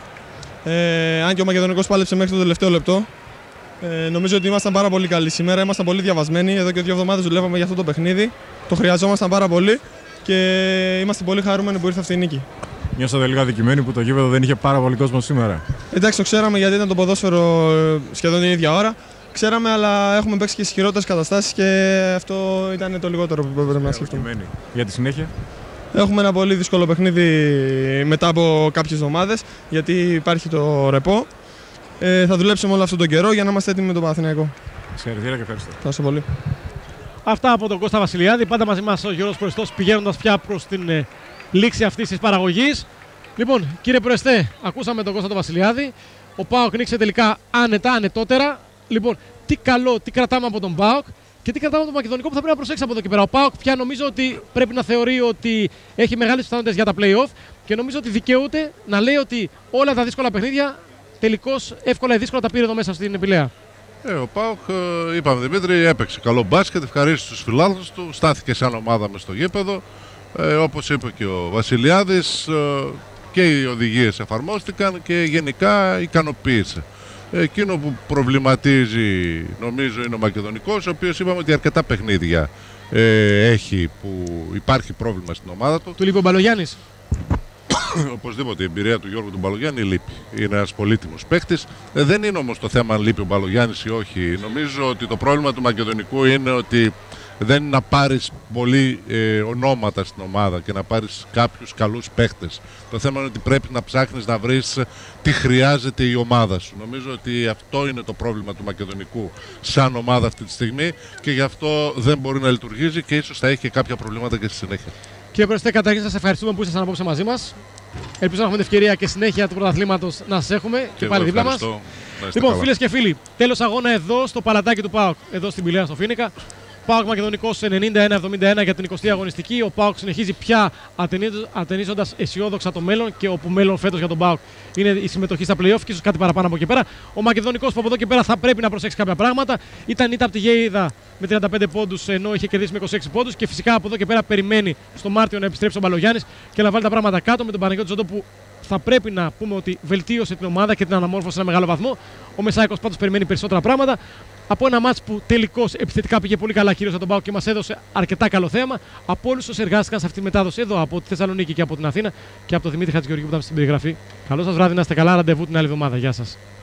Ε, αν και ο Μακεδονικός πάλεψε μέχρι το τελευταίο λεπτό. Ε, νομίζω ότι ήμασταν πάρα πολύ καλοί σήμερα. Ήμασταν πολύ διαβασμένοι. Εδώ και δύο εβδομάδες δουλεύαμε για αυτό το παιχνίδι. Το χρειαζόμασταν πάρα πολύ και είμαστε πολύ χαρούμενοι που ήρθε αυτή η νίκη. Νιώσατε λίγο αδικημένοι που το γήπεδο δεν είχε πάρα πολύ κόσμο σήμερα. Εντάξει, το ξέραμε γιατί ήταν το ποδόσφαιρο σχεδόν την ίδια ώρα. Ξέραμε, αλλά έχουμε παίξει και στις χειρότερες καταστάσεις και αυτό ήταν το λιγότερο που πρέπει να σκεφτούμε. Για τη συνέχεια. Έχουμε ένα πολύ δύσκολο παιχνίδι μετά από κάποιες εβδομάδες, γιατί υπάρχει το ρεπό. Ε, θα δουλέψουμε όλο αυτόν τον καιρό για να είμαστε έτοιμοι με τον Παναθηναϊκό. Συγχαρητήρια και ευχαριστώ. Ευχαριστώ πολύ. Αυτά από τον Κώστα Βασιλιάδη. Πάντα μαζί μας ο Γιώργος Προεστός, πηγαίνοντας πια προς την ε, λήξη αυτής της παραγωγής. Λοιπόν, κύριε Προεστέ, ακούσαμε τον Κώστα τον Βασιλιάδη. Ο ΠΑΟΚ νίκησε τελικά άνετα, ανετότερα. Λοιπόν, τι καλό, τι κρατάμε από τον ΠΑΟΚ και τι κρατάμε από τον Μακεδονικό που θα πρέπει να προσέξει από εδώ και πέρα. Ο ΠΑΟΚ πια νομίζω ότι πρέπει να θεωρεί ότι έχει μεγάλες πιθανότητες για τα play-off και νομίζω ότι δικαιούται να λέει ότι όλα τα δύσκολα παιχνίδια τελικώς εύκολα ή δύσκολα τα πήρε εδώ μέσα στην Πηλαία. Ε, ο ΠΑΟΚ, είπαμε Δημήτρη, έπαιξε καλό μπάσκετ, ευχαρίστησε τους φιλάθλους του, στάθηκε σαν ομάδα μες στο γήπεδο. Ε, όπως είπε και ο Βασιλιάδης, ε, και οι οδηγίες εφαρμόστηκαν και γενικά ικανοποίησε. Εκείνο που προβληματίζει νομίζω είναι ο Μακεδονικός, ο οποίος είπαμε ότι αρκετά παιχνίδια ε, έχει, που υπάρχει πρόβλημα στην ομάδα του. Του λείπει ο Μπαλογιάννης. Οπωσδήποτε η εμπειρία του Γιώργου του Μπαλογιάννη λείπει. Είναι ένας πολύτιμος παίκτης. Ε, δεν είναι όμως το θέμα αν λείπει ο Μπαλογιάννης ή όχι. Νομίζω ότι το πρόβλημα του Μακεδονικού είναι ότι δεν είναι να πάρεις πολύ ε, ονόματα στην ομάδα και να πάρεις κάποιους καλούς παίκτες. Το θέμα είναι ότι πρέπει να ψάχνεις να βρεις τι χρειάζεται η ομάδα σου. Νομίζω ότι αυτό είναι το πρόβλημα του Μακεδονικού σαν ομάδα αυτή τη στιγμή και γι' αυτό δεν μπορεί να λειτουργήσει και ίσως θα έχει και κάποια προβλήματα και στη συνέχεια. Κύριε Προστέ, καταρχήν σας ευχαριστούμε που ήσασταν απόψε μαζί μας. Ελπίζω να έχουμε την ευκαιρία και συνέχεια του πρωταθλήματος να σας έχουμε και, και πάλι δίπλα μας. Λοιπόν, φίλες και φίλοι, τέλος αγώνα εδώ στο παλατάκι του ΠΑΟΚ, εδώ στην Πηλαία, στο Φοίνικα. ΠΑΟΚ Μακεδονικός ενενήντα ένα εβδομήντα ένα για την εικοστή αγωνιστική. Ο ΠΑΟΚ συνεχίζει πια ατενίζοντας αισιόδοξα το μέλλον και όπου μέλλον φέτος για τον ΠΑΟΚ είναι η συμμετοχή στα playoff και ίσως κάτι παραπάνω από εκεί πέρα. Ο Μακεδονικός που από εδώ και πέρα θα πρέπει να προσέξει κάποια πράγματα. Ήταν ήττα από τη Γέιδα με τριάντα πέντε πόντους ενώ είχε κερδίσει με είκοσι έξι πόντους και φυσικά από εδώ και πέρα περιμένει στο Μάρτιο να επιστρέψει ο Μπαλογιάννης και να βάλει τα πράγματα κάτω με τον Παναγιώτη Ζόντο που θα πρέπει να πούμε ότι βελτίωσε την ομάδα και την αναμόρφωσε σε ένα μεγάλο βαθμό. Ο Μεσάικος πάντως περιμένει περισσότερα πράγματα. Από ένα μάτς που τελικώς επιθετικά πήγε πολύ καλά κυρίως από τον ΠΑΟΚ και μας έδωσε αρκετά καλό θέαμα. Από όλους όσοι εργάστηκαν σε αυτή τη μετάδοση εδώ από τη Θεσσαλονίκη και από την Αθήνα και από τον Δημήτρη Χατζηγεωργίου που ήταν στην περιγραφή. Καλό σας βράδυ, να είστε καλά. Ραντεβού την άλλη εβδομάδα. Γεια σας.